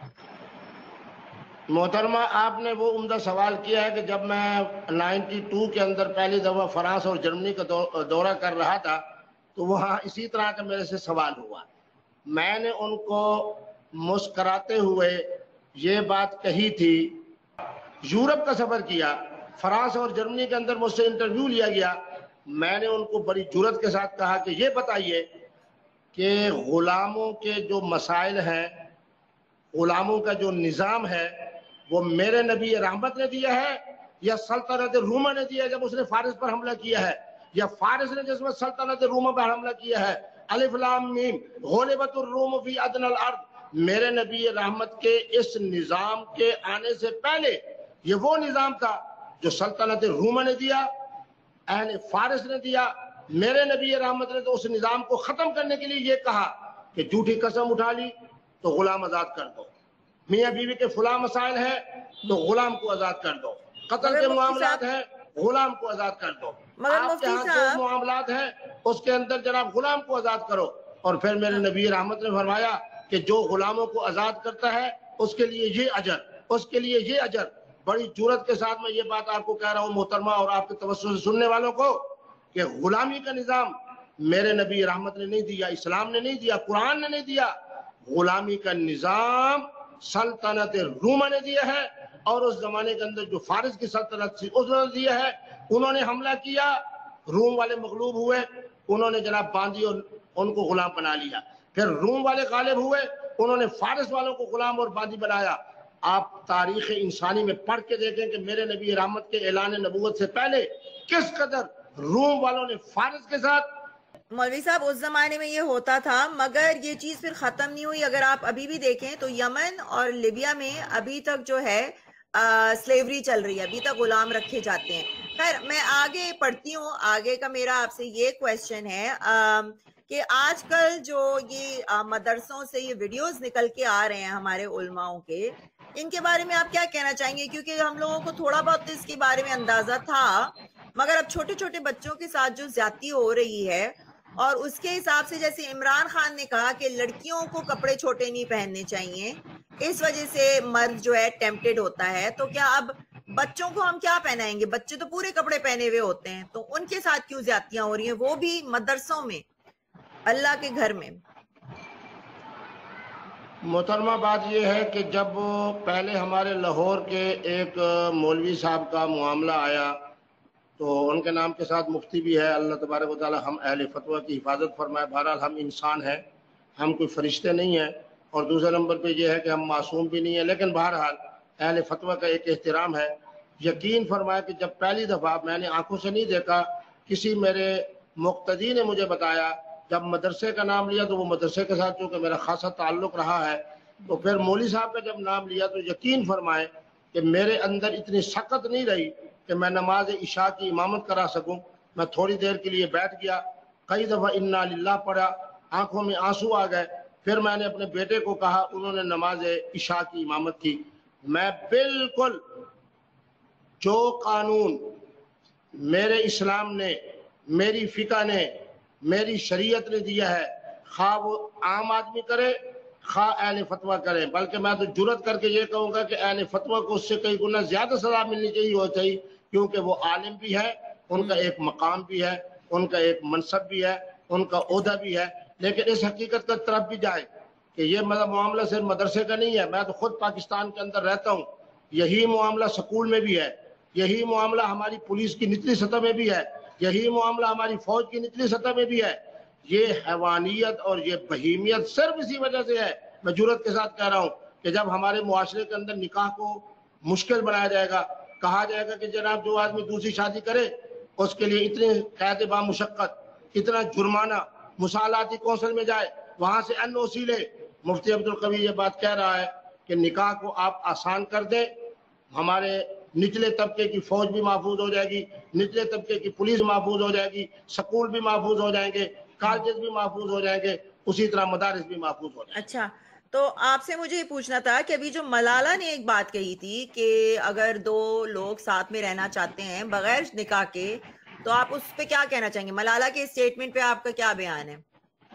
محترمہ آپ نے وہ عمدہ سوال کیا ہے کہ جب میں 92 کے اندر پہلی دفعہ فرانس اور جرمنی کا دورہ کر رہا تھا تو وہاں اسی طرح کا میرے سے سوال ہوا. میں نے ان کو مسکراتے ہوئے یہ بات کہی تھی. یورپ کا سفر کیا, فرانس اور جرمنی کے اندر مجھ سے انٹرویو لیا گیا. میں نے ان کو بڑی جرات کے ساتھ کہا کہ یہ بتائیے کہ غلاموں کے جو مسائل ہیں, غلاموں کا جو نظام ہے, وہ میرے نبی رحمت نے دیا ہے یا سلطنت روما نے دیا ہے جب اس نے فارس پر حملہ کیا ہے, یا فارس نے جس میں سلطنت روما پر حملہ کیا ہے؟ الف لام میم غلبت الروم فی ادنی الارض. میرے نبی رحمت کے اس نظام کے آنے سے پہلے یہ وہ نظام تھا جو سلطنت روما نے دیا, اہل فارس نے دیا. میرے نبی رحمت نے تو اس نظام کو ختم کرنے کے لیے یہ کہا کہ جھوٹی قسم اٹھا لی تو غلام آزاد کر دو, میاں بیوی کے فلاں مسائل ہیں تو غلام کو آزاد کر دو, قتل کے معاملات ہیں غلام کو آزاد کر دو. مگر آپ کے مفتی ہاں جو صاحب معاملات ہیں اس کے اندر جناب غلام کو آزاد کرو. اور پھر میرے نبی رحمت نے فرمایا کہ جو غلاموں کو آزاد کرتا ہے اس کے لیے یہ اجر، اس کے لیے یہ اجر. بڑی جرات کے ساتھ میں یہ بات آپ کو کہہ رہا ہوں محترمہ اور آپ کے توسط سے سننے والوں کو کہ غلامی کا نظام میرے نبی رحمت نے نہیں دیا، اسلام نے نہیں دیا، قرآن نے نہیں دیا. غلامی کا نظام سلطنت روما نے دیا ہے، اور اس زمانے کے اندر جو فارس کی سلطنت تھی اس نے دیا ہے. انہوں نے حملہ کیا، روم والے مغلوب ہوئے، انہوں نے جناب باندھی اور ان کو غلام بنا لیا. پھر روم والے غالب ہوئے، انہوں نے فارس والوں کو غلام اور باندھی بنایا. آپ تاریخ انسانی میں پڑھ کے دیکھیں کہ میرے نبی رحمت کے اعلان نبوت سے پہلے کس قدر روم والوں نے فارس کے ساتھ. مولوی صاحب اس زمانے میں یہ ہوتا تھا، مگر یہ چیز پھر ختم نہیں ہوئی. اگر آپ ابھی بھی دیکھیں تو یمن اور لیبیا میں ابھی تک جو ہے سلیوری چل رہی ہے، ابھی تک غلام رکھے جاتے ہیں. خیر میں آگے پڑھتی ہوں. آگے کا میرا آپ سے یہ کویسچن ہے کہ آج کل جو یہ مدرسوں سے یہ ویڈیوز نکل کے آ رہے ہیں ہمارے علماؤں کے، ان کے بارے میں آپ کیا کہنا چاہیں گے؟ کیونکہ ہم لوگوں کو تھوڑا بہت اس کے بارے میں اندازہ تھا، مگر اب چھوٹے چھوٹے بچوں کے ساتھ جو زیادتی ہو رہی ہے، اور اس کے حساب سے جیسے عمران خان نے کہا کہ لڑکیوں کو کپڑے چھوٹے نہیں پہننے چاہیے، اس وجہ سے مرد جو ہے ٹیمپٹیڈ ہوتا ہے، تو کیا اب بچوں کو ہم کیا پہنائیں گے؟ بچے تو پورے کپڑے پہنے ہوئے ہوتے ہیں، تو ان کے ساتھ کیوں زیادتیاں ہو رہی ہیں، وہ بھی مدرسوں میں، اللہ کے گھر میں؟ محترمہ بات یہ ہے کہ جب پہلے ہمارے لاہور کے ایک مولوی صاحب کا معاملہ آیا تو ان کے نام کے ساتھ مفتی بھی ہے، اللہ تبارک و تعالی ہم اہل فتویٰ کی حفاظت فرمائے. بہرحال ہم انسان ہیں، ہم کوئی فرشتے نہیں ہیں، اور دوسرے نمبر پہ یہ ہے کہ ہم معصوم بھی نہیں ہیں، لیکن بہرحال اہل فتویٰ کا ایک احترام ہے. یقین فرمائے کہ جب پہلی دفعہ میں نے آنکھوں سے نہیں دیکھا، کسی میرے مقتدی نے مجھے بتایا، جب مدرسے کا نام لیا تو وہ مدرسے کے ساتھ چونکہ میرا خاصا تعلق رہا ہے، تو پھر مولوی صاحب کا جب نام لیا تو یقین فرمائے کہ میرے اندر اتنی سخت نہیں رہی کہ میں نماز عشاء کی امامت کرا سکوں. میں تھوڑی دیر کے لیے بیٹھ گیا، کئی دفعہ انا للہ پڑھا، آنکھوں میں آنسو آ گئے. پھر میں نے اپنے بیٹے کو کہا، انہوں نے نماز عشاء کی امامت کی. میں بالکل جو قانون میرے اسلام نے، میری فقہ نے، میری شریعت نے دیا ہے، خواہ وہ عام آدمی کرے خواہ اہل فتویٰ کریں، بلکہ میں تو جرات کر کے یہ کہوں گا کہ اہل فتویٰ کو اس سے کئی گنا زیادہ سزا ملنی چاہیے کیونکہ وہ عالم بھی ہے، ان کا ایک مقام بھی ہے، ان کا ایک منصب بھی ہے، ان کا عہدہ بھی ہے. لیکن اس حقیقت کا طرف بھی جائے کہ یہ معاملہ صرف مدرسے کا نہیں ہے. میں تو خود پاکستان کے اندر رہتا ہوں، یہی معاملہ سکول میں بھی ہے، یہی معاملہ ہماری پولیس کی نچلی سطح میں بھی ہے، یہی معاملہ ہماری فوج کی نچلی سطح میں بھی ہے. یہ حیوانیت اور یہ بہیمیت صرف اسی وجہ سے ہے. میں جرات کے ساتھ کہہ رہا ہوں کہ جب ہمارے معاشرے کے اندر نکاح کو مشکل بنایا جائے گا، کہا جائے گا کہ جناب جو آدمی دوسری شادی کرے اس کے لیے اتنے قید با مشقت، اتنا جرمانہ، مصالحاتی کونسل میں جائے، وہاں سے NOC لے. مفتی عبدالقوی یہ بات کہہ رہا ہے کہ نکاح کو آپ آسان کر دیں، ہمارے نچلے طبقے کی فوج بھی محفوظ ہو جائے گی، نچلے طبقے کی پولیس محفوظ ہو جائے گی، سکول بھی محفوظ ہو جائیں گے، کالجز بھی محفوظ ہو جائیں گے، اسی طرح مدارس بھی محفوظ ہو جائیں گے. اچھا، تو آپ سے مجھے یہ پوچھنا تھا کہ ابھی جو ملالہ نے ایک بات کہی تھی کہ اگر دو لوگ ساتھ میں رہنا چاہتے ہیں بغیر نکاح کے، تو آپ اس پہ کیا کہنا چاہیں گے؟ ملالہ کے اسٹیٹمنٹ پہ آپ کا کیا بیان ہے؟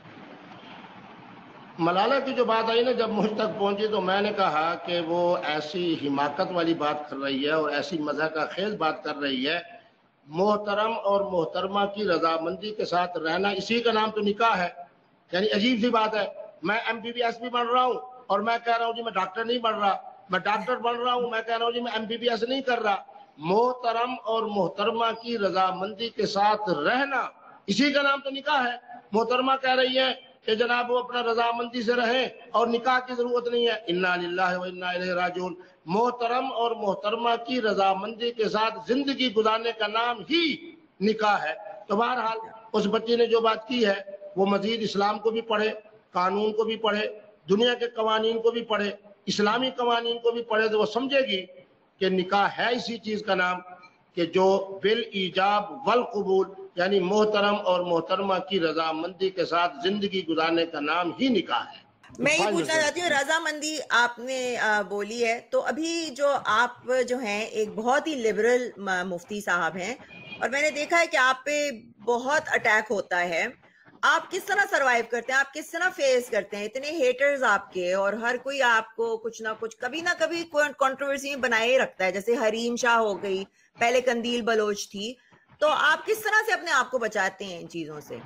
ملالہ کی جو بات آئی نا، جب مجھ تک پہنچی تو میں نے کہا کہ وہ ایسی حماقت والی بات کر رہی ہے اور ایسی مزاح کا خیز بات کر رہی ہے. محترم اور محترمہ کی رضامندی کے ساتھ رہنا، اسی کا نام تو نکاح ہے. یعنی عجیب سی بات ہے، میں MBBS بھی بن رہا ہوں اور میں کہہ رہا ہوں جی میں ڈاکٹر نہیں بن رہا، میں ڈاکٹر بن رہا ہوں، میں کہہ رہا ہوں جی میں MBBS نہیں کر رہا. محترم اور محترمہ کی رضامندی کے ساتھ رہنا، اسی کا نام تو نکاح ہے. محترمہ کہہ رہی ہے کہ جناب وہ اپنا رضامندی سے رہیں اور نکاح کی ضرورت نہیں ہے. انا للہ و انا الیہ راجعون. محترم اور محترمہ کی رضامندی کے ساتھ زندگی گزارنے کا نام ہی نکاح ہے. تو بہرحال اس بچی نے جو بات کی ہے وہ مزید اسلام کو بھی پڑھے، قانون کو بھی پڑھے، دنیا کے قوانین کو بھی پڑھے، اسلامی قوانین کو بھی پڑھے، تو وہ سمجھے گی کہ نکاح ہے اسی چیز کا نام کہ جو بالایجاب والقبول، یعنی محترم اور محترمہ کی رضامندی کے ساتھ زندگی گزارنے کا نام ہی نکاح ہے. میں یہ پوچھنا چاہتی ہوں، رضامندی آپ نے بولی ہے، تو ابھی جو آپ جو ہیں ایک بہت ہی لبرل مفتی صاحب ہیں، اور میں نے دیکھا ہے کہ آپ پہ بہت اٹیک ہوتا ہے، آپ کس طرح سروائیو کرتے ہیں؟ آپ کس طرح فیس کرتے ہیں اتنے ہیٹرز آپ کے، اور ہر کوئی آپ کو کچھ نہ کچھ کبھی نہ کبھی کنٹروورسی بنائے ہی رکھتا ہے، جیسے حریم شاہ ہو گئی، پہلے قندیل بلوچ تھی، تو آپ کس طرح سے اپنے آپ کو بچاتے ہیں ان چیزوں سے؟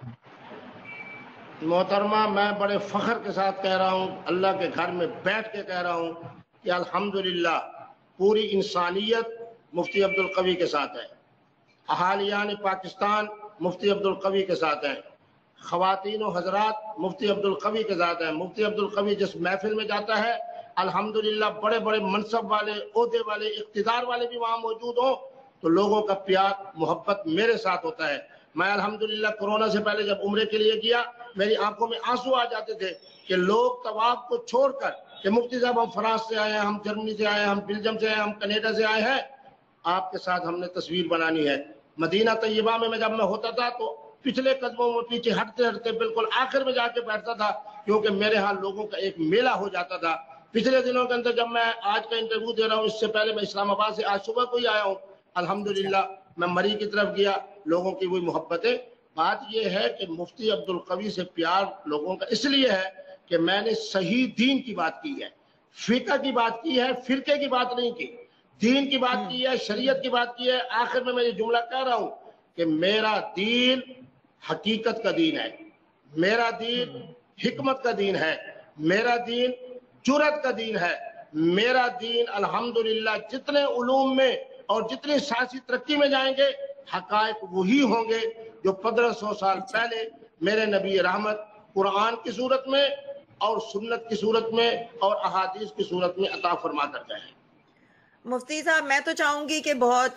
محترمہ، میں بڑے فخر کے ساتھ کہہ رہا ہوں، اللہ کے گھر میں بیٹھ کے کہہ رہا ہوں کہ الحمدللہ پوری انسانیت مفتی عبدالقوی کے ساتھ ہے، اہالیان پاکستان مفتی عبدالقوی کے ساتھ ہیں، خواتین و حضرات مفتی عبدالقوی کے ساتھ ہیں۔ مفتی عبدالقوی جس محفل میں جاتا ہے الحمدللہ بڑے بڑے منصب والے، عہدے والے، اقتدار والے بھی وہاں موجود ہوں تو لوگوں کا پیار محبت میرے ساتھ ہوتا ہے۔ میں الحمدللہ کورونا سے پہلے جب عمرے کے لیے گیا، میری آنکھوں میں آنسو آ جاتے تھے کہ لوگ طواف کو چھوڑ کر کہ مفتی صاحب ہم فرانس سے آئے ہیں، ہم جرمنی سے آئے ہیں، ہم بیلجیم سے آئے ہیں، ہم کینیڈا سے آئے ہیں، آپ کے ساتھ ہم نے تصویر بنانی ہے۔ مدینہ طیبہ میں جب میں ہوتا تھا تو پچھلے قدموں میں پیچھے ہٹتے ہٹتے بالکل آخر میں جا کے بیٹھتا تھا، کیونکہ میرے ہاں لوگوں کا ایک میلہ ہو جاتا تھا۔ پچھلے دنوں کے اندر جب میں آج کا انٹرویو دے رہا ہوں، اس سے پہلے میں اسلام آباد سے آج صبح کو ہی آیا ہوں، الحمدللہ میں مری کی طرف گیا، لوگوں کی وہی محبتیں۔ بات یہ ہے کہ مفتی عبدالقوی سے پیار لوگوں کا اس لیے ہے کہ میں نے صحیح دین کی بات کی ہے، فقہ کی بات کی ہے، فرقے کی بات نہیں کی، دین کی بات کی ہے، شریعت کی بات کی ہے۔ آخر میں یہ جملہ کہہ رہا ہوں کہ میرا دین حقیقت کا دین ہے، میرا دین حکمت کا دین ہے، میرا دین جرأت کا دین ہے، میرا دین الحمدللہ جتنے علوم میں اور جتنی سیاسی ترقی میں جائیں گے حقائق وہی ہوں گے جو 1500 سال پہلے میرے نبی رحمت قرآن کی صورت میں اور سنت کی صورت میں اور احادیث کی صورت میں عطا فرما کر گئے ہیں۔ مفتی صاحب، میں تو چاہوں گی کہ بہت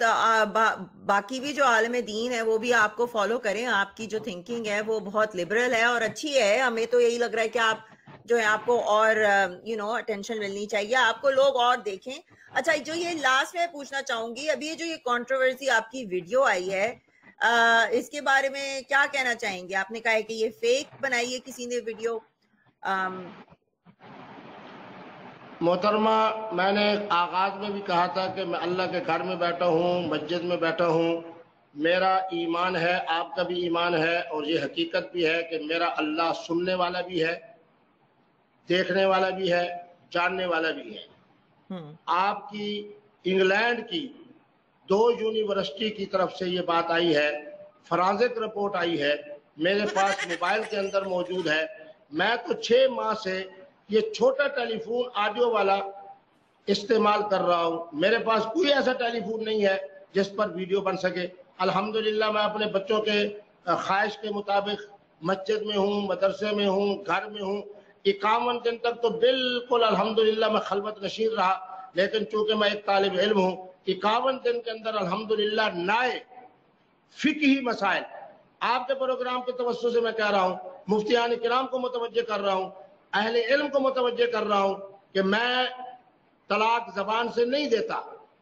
باقی بھی جو عالم دین ہے وہ بھی آپ کو فالو کریں، آپ کی جو تھنکنگ ہے وہ بہت لبرل ہے اور اچھی ہے، ہمیں تو یہی لگ رہا ہے کہ آپ جو ہے آپ کو اور اٹینشن ملنی چاہیے، آپ کو لوگ اور دیکھیں۔ اچھا، جو یہ لاسٹ میں پوچھنا چاہوں گی، ابھی جو یہ کنٹروورسی آپ کی ویڈیو آئی ہے، اس کے بارے میں کیا کہنا چاہیں گے؟ آپ نے کہا ہے کہ یہ فیک بنائی ہے کسی نے ویڈیو۔ محترمہ، میں نے آغاز میں بھی کہا تھا کہ میں اللہ کے گھر میں بیٹھا ہوں، مسجد میں بیٹھا ہوں، میرا ایمان ہے، آپ کا بھی ایمان ہے، اور یہ حقیقت بھی ہے کہ میرا اللہ سننے والا بھی ہے، دیکھنے والا بھی ہے، جاننے والا بھی ہے۔ آپ کی انگلینڈ کی 2 یونیورسٹی کی طرف سے یہ بات آئی ہے، فرانزک رپورٹ آئی ہے، میرے پاس موبائل کے اندر موجود ہے۔ میں تو 6 ماہ سے یہ چھوٹا ٹیلی فون آڈیو والا استعمال کر رہا ہوں، میرے پاس کوئی ایسا ٹیلی فون نہیں ہے جس پر ویڈیو بن سکے۔ الحمدللہ میں اپنے بچوں کے خواہش کے مطابق مسجد میں ہوں، مدرسے میں ہوں، گھر میں ہوں۔ 51 دن تک تو بالکل الحمدللہ میں خلوت نشین رہا، لیکن چونکہ میں ایک طالب علم ہوں، 51 دن کے اندر الحمدللہ نئے فقہی مسائل آپ کے پروگرام کے توسط سے میں کہہ رہا ہوں، مفتیان کرام کو متوجہ کر رہا ہوں، اہل علم کو متوجہ کر رہا ہوں کہ میں طلاق زبان سے نہیں دیتا،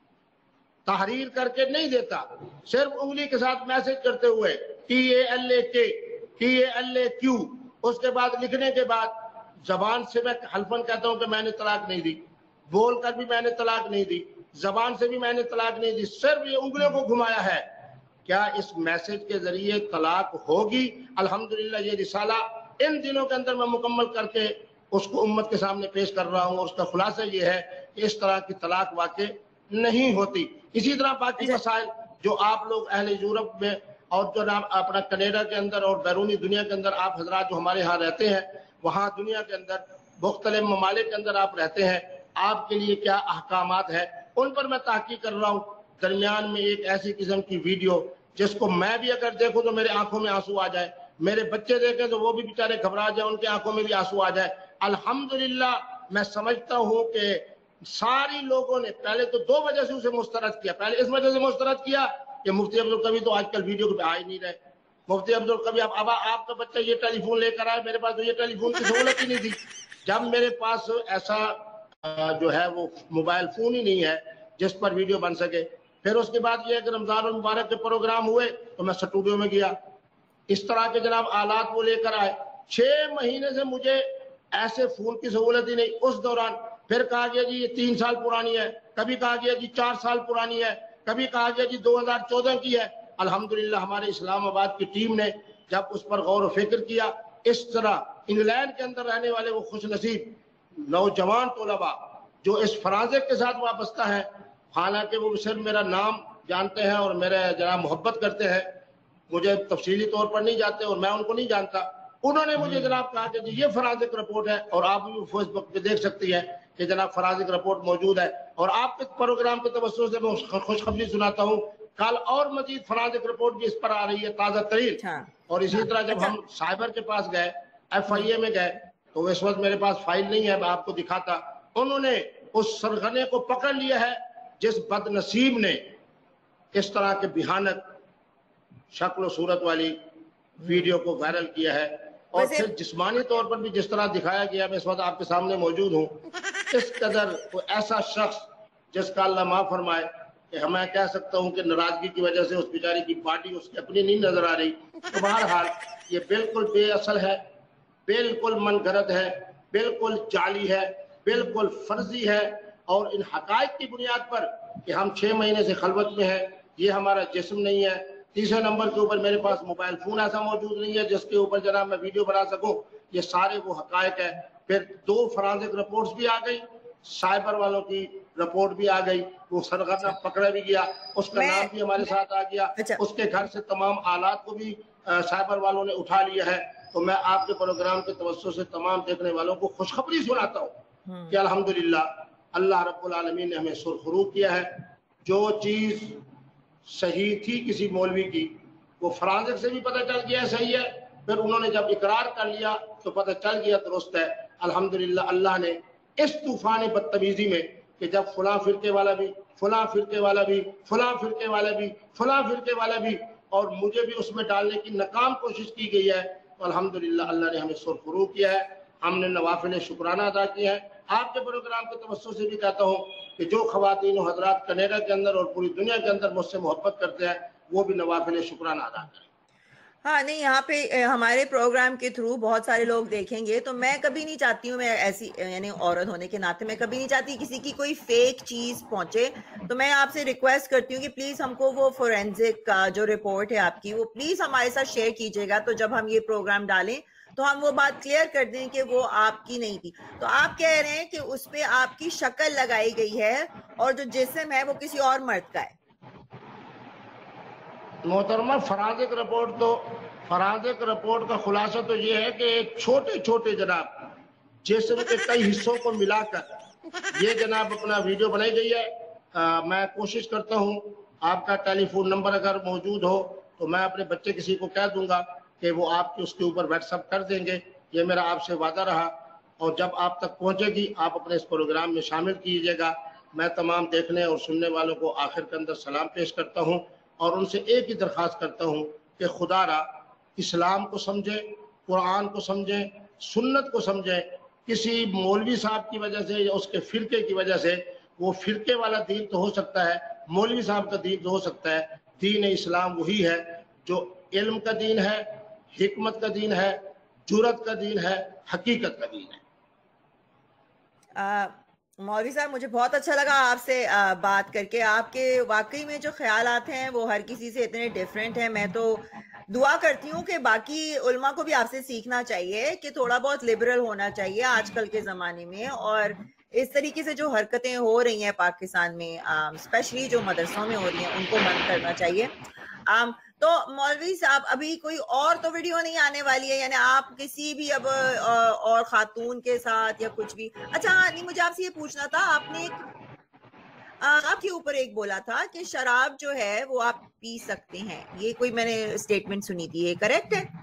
تحریر کر کے نہیں دیتا، صرف انگلی کے ساتھ میسج کرتے ہوئے TALAK TALAQ، اس کے بعد لکھنے کے بعد زبان سے میں حلفاً کہتا ہوں کہ میں نے طلاق نہیں دی، بول کر بھی میں نے طلاق نہیں دی، زبان سے بھی میں نے طلاق نہیں دی، صرف یہ انگلیوں کو گھمایا ہے۔ کیا اس میسج کے ذریعے طلاق ہوگی؟ الحمدللہ یہ رسالہ ان دنوں کے اندر میں مکمل کر کے اس کو امت کے سامنے پیش کر رہا ہوں، اور اس کا خلاصہ یہ ہے کہ اس طرح کی طلاق واقع نہیں ہوتی۔ اسی طرح باقی مسائل جو آپ لوگ اہل یورپ میں اور جو اپنا کینیڈا کے اندر اور بیرونی دنیا کے اندر آپ حضرات جو ہمارے ہاں رہتے ہیں، وہاں دنیا کے اندر مختلف ممالک کے اندر آپ رہتے ہیں، آپ کے لیے کیا احکامات ہیں ان پر میں تحقیق کر رہا ہوں۔ درمیان میں ایک ایسی قسم کی ویڈیو جس کو میں بھی اگر دیکھوں تو میرے آنکھوں میں آنسو آ جائے، میرے بچے دیکھیں تو وہ بھی بیچارے گھبرا جائیں، ان کے آنکھوں میں بھی آنسو آ جائے۔ الحمدللہ میں سمجھتا ہوں کہ ساری لوگوں نے پہلے تو 2 وجہ سے اسے مسترد کیا۔ پہلے اس وجہ سے مسترد کیا کہ مفتی عبدالقوی تو آج کل ویڈیو پہ آ ہی نہیں رہے، مفتی عبدالقوی اب آپ کا بچہ یہ ٹیلی فون لے کر آئے، میرے پاس تو یہ ٹیلی فون کی سہولت ہی نہیں تھی۔ جب میرے پاس ایسا جو ہے وہ موبائل فون ہی نہیں ہے جس پر ویڈیو بن سکے، پھر اس کے بعد یہ کہ رمضان المبارک کے پروگرام ہوئے تو میں اسٹوڈیو میں گیا، اس طرح کے جناب آلات وہ لے کر آئے۔ 6 مہینے سے مجھے ایسے فون کی سہولت ہی نہیں اس دوران. پھر کہا گیا جی یہ 3 سال پرانی ہے, کبھی کہا گیا جی 4 سال پرانی ہے, کبھی کہا گیا جی 2014 کی ہے. الحمدللہ ہمارے اسلام آباد کی ٹیم نے جب اس پر غور و فکر کیا, اس طرح انگلینڈ کے اندر رہنے والے وہ خوش نصیب نوجوان طلباء جو اس فرازق کے ساتھ وابستہ ہیں, حالانکہ وہ صرف میرا نام جانتے ہیں اور میرے جناب محبت کرتے ہیں, مجھے تفصیلی طور پر نہیں جانتے اور میں ان کو نہیں جانتا, انہوں نے مجھے جناب کہا کہ جی یہ فرازق رپورٹ ہے, اور آپ بھی فیس بک پہ دیکھ سکتی ہیں کہ جناب فرازق رپورٹ موجود ہے. اور آپ کے پروگرام کے توسط سے میں خوشخبری سناتا ہوں, کل اور مزید فرازق رپورٹ بھی اس پر آ رہی ہے تازہ ترین. اور اسی طرح جب ہم سائبر کے پاس گئے, FIA میں گئے, تو اس وقت میرے پاس فائل نہیں ہے, میں آپ کو دکھاتا, انہوں نے اس سرغنے کو پکڑ لیا ہے جس بد نصیب نے اس طرح کے بھیانک شکل و صورت والی ویڈیو کو وائرل کیا ہے. اور پھر جسمانی طور پر بھی جس طرح دکھایا گیا, میں اس وقت آپ کے سامنے موجود ہوں, اس قدر کوئی ایسا شخص جس کا اللہ معاف فرمائے کہ میں کہہ سکتا ہوں کہ ناراضگی کی وجہ سے اس بیچاری کی باڈی اس کی اپنی نہیں نظر آ رہی. تو بہرحال یہ بالکل بے اصل ہے, بالکل من گھڑت ہے, بالکل جعلی ہے, بالکل فرضی ہے, اور ان حقائق کی بنیاد پر کہ ہم 6 مہینے سے خلوت میں ہیں, یہ ہمارا جسم نہیں ہے. تیسرے نمبر کے اوپر میرے پاس موبائل فون ایسا موجود نہیں ہے جس کے اوپر جناب میں ویڈیو بنا سکوں. یہ سارے وہ حقائق ہے. پھر 2 فرانزک رپورٹس بھی آ گئی, سائبر والوں کی رپورٹ بھی آ گئی, وہ سرغنہ پکڑا بھی گیا, اس کا نام بھی ہمارے ساتھ آ گیا, اس کے گھر سے تمام آلات کو بھی سائبر والوں نے اٹھا لیا ہے. تو میں آپ کے پروگرام کے توسط سے تمام دیکھنے والوں کو خوشخبری سناتا ہوں کہ الحمدللہ اللہ رب العالمین نے ہمیں سرخرو کیا ہے. جو چیز صحیح تھی کسی مولوی کی, وہ فرانزک سے بھی پتہ چل گیا صحیح ہے, پھر انہوں نے جب اقرار کر لیا تو پتہ چل گیا درست ہے. الحمدللہ اللہ نے اس طوفان بدتمیزی میں کہ جب فلاں فرقے والا بھی, فلاں فرقے والا بھی, فلاں فرقے والا بھی, فلاں فرقے والا بھی, اور مجھے بھی اس میں ڈالنے کی ناکام کوشش کی گئی ہے, تو الحمدللہ اللہ نے ہمیں سرخرو کیا ہے. ہم نے نوافل شکرانہ ادا کیے ہیں. آپ کے پروگرام کے توسط سے بھی کہتا ہوں کہ جو خواتین و حضرات کینیڈا کے اندر اور پوری دنیا کے اندر مجھ سے محبت کرتے ہیں, وہ بھی نوافل شکرانہ ادا کریں. ہاں نہیں, یہاں پہ ہمارے پروگرام کے تھرو بہت سارے لوگ دیکھیں گے, تو میں کبھی نہیں چاہتی ہوں, میں ایسی یعنی عورت ہونے کے ناطے میں کبھی نہیں چاہتی کسی کی کوئی فیک چیز پہنچے. تو میں آپ سے ریکویسٹ کرتی ہوں کہ پلیز ہم کو وہ فورینزک کا جو رپورٹ ہے آپ کی, وہ پلیز ہمارے ساتھ شیئر کیجیے گا, تو جب ہم یہ پروگرام ڈالیں تو ہم وہ بات کلیئر کر دیں کہ وہ آپ کی نہیں تھی. تو آپ کہہ رہے ہیں کہ اس پہ آپ کی شکل لگائی گئی ہے اور جو جسم ہے وہ کسی اور مرد کا ہے. محترمہ فرانزک رپورٹ کا خلاصہ تو یہ ہے کہ ایک چھوٹے چھوٹے جناب جسم کے کئی حصوں کو ملا کر یہ جناب اپنا ویڈیو بنائی گئی ہے. میں کوشش کرتا ہوں, آپ کا ٹیلی فون نمبر اگر موجود ہو تو میں اپنے بچے کسی کو کہہ دوں گا کہ وہ آپ کی اس کے اوپر واٹس ایپ کر دیں گے. یہ میرا آپ سے وعدہ رہا, اور جب آپ تک پہنچے گی آپ اپنے اس پروگرام میں شامل کیجیے گا. میں تمام دیکھنے اور سننے والوں کو آخر کے اندر سلام پیش کرتا ہوں, اور ان سے ایک ہی درخواست کرتا ہوں کہ خدا را اسلام کو سمجھیں, قرآن کو سمجھیں, سنت کو سمجھیں. کسی مولوی صاحب کی وجہ سے یا اس کے فرقے کی وجہ سے, وہ فرقے والا دین تو ہو سکتا ہے, مولوی صاحب کا دین تو ہو سکتا ہے, دین اسلام وہی ہے جو علم کا دین ہے, حکمت کا دین ہے, جرأت کا دین ہے, حقیقت کا دین ہے. مولوی صاحب مجھے بہت اچھا لگا آپ سے بات کر کے. آپ کے واقعی میں جو خیالات ہیں وہ ہر کسی سے اتنے ڈیفرنٹ ہیں. میں تو دعا کرتی ہوں کہ باقی علماء کو بھی آپ سے سیکھنا چاہیے کہ تھوڑا بہت لبرل ہونا چاہیے آج کل کے زمانے میں, اور اس طریقے سے جو حرکتیں ہو رہی ہیں پاکستان میں اسپیشلی جو مدرسوں میں ہو رہی ہیں ان کو بند کرنا چاہیے. تو مولوی صاحب ابھی کوئی اور تو ویڈیو نہیں آنے والی ہے, یعنی آپ کسی بھی اب اور خاتون کے ساتھ یا کچھ بھی؟ اچھا نہیں, مجھے آپ سے یہ پوچھنا تھا, آپ نے آپ کے اوپر ایک بولا تھا کہ شراب جو ہے وہ آپ پی سکتے ہیں, یہ کوئی میں نے اسٹیٹمنٹ سنی تھی, یہ کریکٹ ہے؟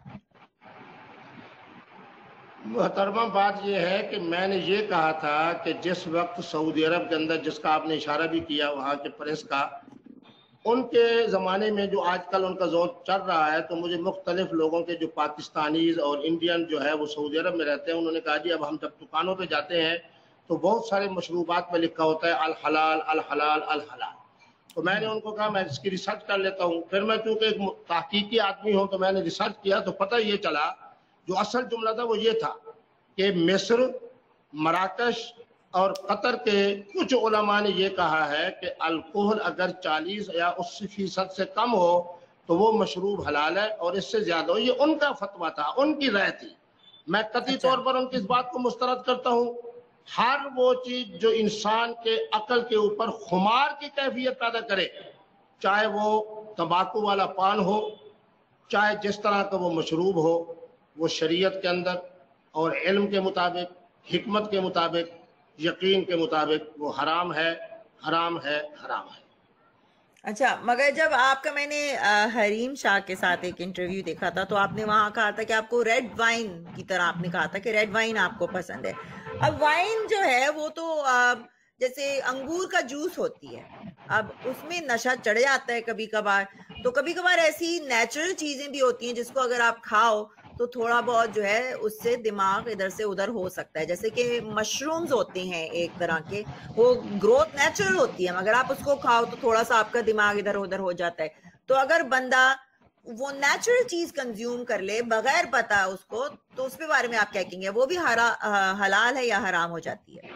محترمہ بات یہ ہے کہ میں نے یہ کہا تھا کہ جس وقت سعودی عرب کے اندر, جس کا آپ نے اشارہ بھی کیا وہاں کے پریس کا, ان کے زمانے میں جو آج کل ان کا زور چل رہا ہے, تو مجھے مختلف لوگوں کے جو پاکستانیز اور انڈین جو ہے وہ سعودی عرب میں رہتے ہیں, انہوں نے کہا جی اب ہم جب دکانوں پہ جاتے ہیں تو بہت سارے مشروبات میں لکھا ہوتا ہے الحلال الحلال الحلال. تو میں نے ان کو کہا میں اس کی ریسرچ کر لیتا ہوں. پھر میں چونکہ ایک تحقیقی آدمی ہوں تو میں نے ریسرچ کیا, تو پتہ یہ چلا جو اصل جملہ تھا وہ یہ تھا کہ مصر، مراکش اور قطر کے کچھ علماء نے یہ کہا ہے کہ الکحل اگر 40 یا 80% سے کم ہو تو وہ مشروب حلال ہے، اور اس سے زیادہ ہو، یہ ان کا فتویٰ تھا، ان کی رائے تھی۔ میں قطعی اچھا طور پر ان کی اس بات کو مسترد کرتا ہوں۔ ہر وہ چیز جو انسان کے عقل کے اوپر خمار کی کیفیت پیدا کرے، چاہے وہ تمباکو والا پان ہو، چاہے جس طرح کا وہ مشروب ہو، وہ شریعت کے اندر اور علم کے مطابق، حکمت کے مطابق، یقین کے مطابق وہ حرام ہے، حرام ہے، حرام ہے۔ اچھا، مگر جب آپ کا میں نے حریم شاہ کے ساتھ ایک انٹرویو دیکھا تھا تو آپ نے وہاں کہا تھا کہ آپ کو ریڈ وائن کی طرح آپ نے کہا تھا کہ ریڈ وائن آپ کو پسند ہے۔ اب وائن جو ہے وہ تو جیسے انگور کا جوس ہوتی ہے، اب اس میں نشہ چڑھ جاتا ہے کبھی کبھار، تو کبھی کبھار ایسی نیچرل چیزیں بھی ہوتی ہیں جس کو اگر آپ کھاؤ تو تھوڑا بہت جو ہے اس سے دماغ ادھر سے ادھر ہو سکتا ہے، جیسے کہ مشرومز ہوتے ہیں ایک طرح کے، وہ گروتھ نیچرل ہوتی ہے، مگر آپ اس کو کھاؤ تو تھوڑا سا آپ کا دماغ ادھر ادھر ہو جاتا ہے۔ تو اگر بندہ وہ نیچرل چیز کنزیوم کر لے بغیر پتا اس کو، تو اس کے بارے میں آپ کیا کہیں گے؟ وہ بھی حلال ہے یا حرام ہو جاتی ہے؟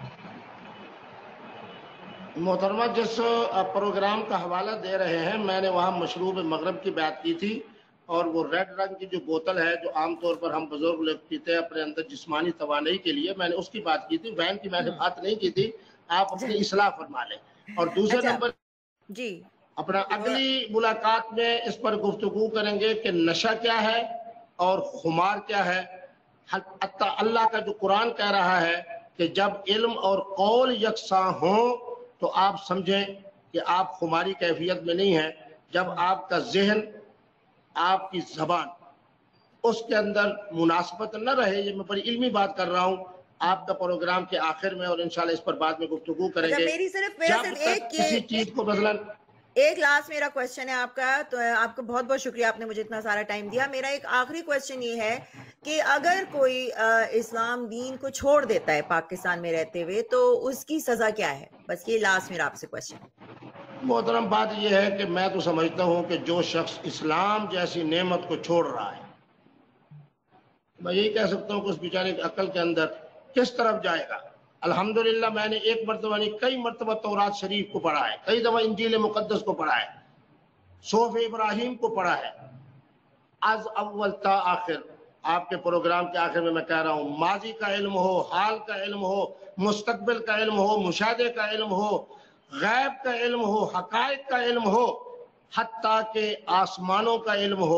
محترمہ، جس پروگرام کا حوالہ دے رہے ہیں، میں نے وہاں مشروب مغرب کی بات کی تھی، اور وہ ریڈ رنگ کی جو بوتل ہے جو عام طور پر ہم بزرگ لوگ پیتے ہیں اپنے اندر جسمانی توانائی کے لیے، میں نے اس کی بات کی تھی، وین کی میں نے بات نہیں کی تھی۔ آپ اپنی اصلاح فرما لیں۔ اور دوسرے اچھا نمبر، جی، اپنا اگلی ملاقات میں اس پر گفتگو کریں گے کہ نشہ کیا ہے اور خمار کیا ہے۔ حتیٰ اللہ کا جو قرآن کہہ رہا ہے کہ جب علم اور قول یکساں ہوں تو آپ سمجھیں کہ آپ خماری کیفیت میں نہیں ہیں۔ جب آپ کا ذہن، آپ کی زبان، اس کے اندر مناسبت نہ رہے، یہ میں بڑی علمی بات کر رہا ہوں، آپ کا پروگرام کے آخر میں، اور انشاءاللہ اس پر بعد میں گفتگو کریں اچھا گے، میرا جب صرف تک کسی چیز کو مثلاً ایک لاسٹ میرا کوشچن ہے آپ کا، تو آپ کا بہت بہت شکریہ، آپ نے مجھے اتنا سارا ٹائم دیا۔ میرا ایک آخری کوشچن یہ ہے کہ اگر کوئی اسلام دین کو چھوڑ دیتا ہے پاکستان میں رہتے ہوئے تو اس کی سزا کیا ہے؟ بس یہ لاسٹ میرا آپ سے کوشچن ہے۔ محترم، بات یہ ہے کہ میں تو سمجھتا ہوں کہ جو شخص اسلام جیسی نعمت کو چھوڑ رہا ہے، میں یہی کہہ سکتا ہوں کہ اس بیچارے کی عقل کے اندر کس طرف جائے گا۔ الحمدللہ میں نے ایک مرتبہ نہیں، کئی مرتبہ تورات شریف کو پڑھا ہے، کئی دفعہ انجیل مقدس کو پڑھا ہے، صحف ابراہیم کو پڑھا ہے، از اول تا آخر۔ آپ کے پروگرام کے آخر میں میں کہہ رہا ہوں، ماضی کا علم ہو، حال کا علم ہو، مستقبل کا علم ہو، مشاہدے کا علم ہو، غیب کا علم ہو، حقائق کا علم ہو، حتیٰ کہ آسمانوں کا علم ہو،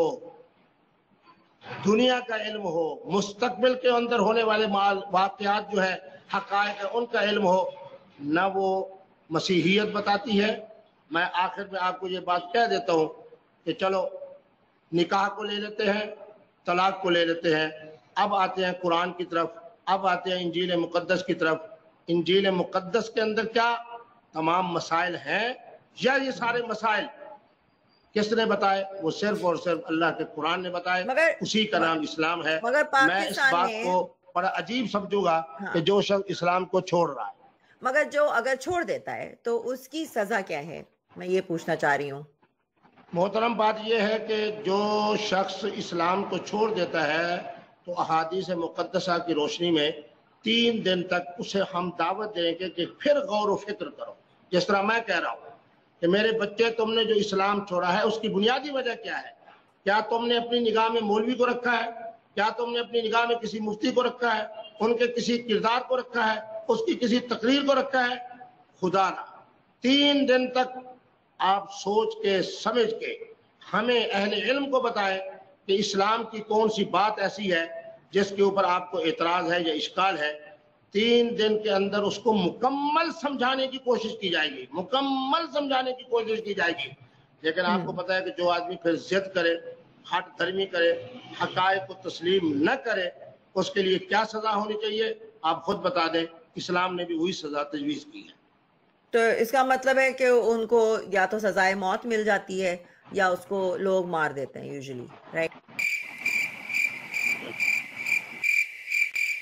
دنیا کا علم ہو، مستقبل کے اندر ہونے والے واقعات جو ہے، حقائق ان کا علم ہو، نہ وہ مسیحیت بتاتی ہے۔ میں آخر میں آپ کو یہ بات کہہ دیتا ہوں کہ چلو نکاح کو لے لیتے ہیں، طلاق کو لے لیتے ہیں، اب آتے ہیں قرآن کی طرف، اب آتے ہیں انجیل مقدس کی طرف۔ انجیل مقدس کے اندر کیا تمام مسائل ہیں، یا یہ سارے مسائل کس نے بتائے؟ وہ صرف اور صرف اللہ کے قرآن نے بتائے، مگر اسی کا نام اسلام ہے۔ مگر میں اس پاکستان بات میں کو بڑا عجیب سمجھوں گا کہ جو شخص اسلام کو چھوڑ رہا ہے۔ مگر جو اگر چھوڑ دیتا ہے تو اس کی سزا کیا ہے؟ میں یہ پوچھنا چاہ رہی ہوں۔ محترم، بات یہ ہے کہ جو شخص اسلام کو چھوڑ دیتا ہے تو احادیث مقدسہ کی روشنی میں 3 دن تک اسے ہم دعوت دیں گے کہ پھر غور و فکر کرو۔ جس طرح میں کہہ رہا ہوں کہ میرے بچے، تم نے جو اسلام چھوڑا ہے اس کی بنیادی وجہ کیا ہے؟ کیا تم نے اپنی نگاہ میں مولوی کو رکھا ہے؟ کیا تم نے اپنی نگاہ میں کسی مفتی کو رکھا ہے؟ ان کے کسی کردار کو رکھا ہے؟ اس کی کسی تقریر کو رکھا ہے؟ خدا نہ، 3 دن تک آپ سوچ کے سمجھ کے ہمیں اہل علم کو بتائیں کہ اسلام کی کون سی بات ایسی ہے جس کے اوپر آپ کو اعتراض ہے یا اشکال ہے۔ 3 دن کے اندر اس کو مکمل سمجھانے کی کوشش کی جائے گی، مکمل سمجھانے کی کوشش کی جائے گی۔ لیکن آپ کو پتا ہے کہ جو آدمی پھر ضد کرے، ہٹ دھرمی کرے، حقائق کو تسلیم نہ کرے، اس کے لیے کیا سزا ہونی چاہیے آپ خود بتا دیں۔ اسلام نے بھی وہی سزا تجویز کی ہے۔ تو اس کا مطلب ہے کہ ان کو یا تو سزائے موت مل جاتی ہے یا اس کو لوگ مار دیتے ہیں usually, right?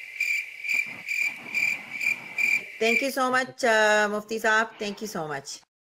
Thank you so much مفتی صاحب، تھینک یو سو مچ۔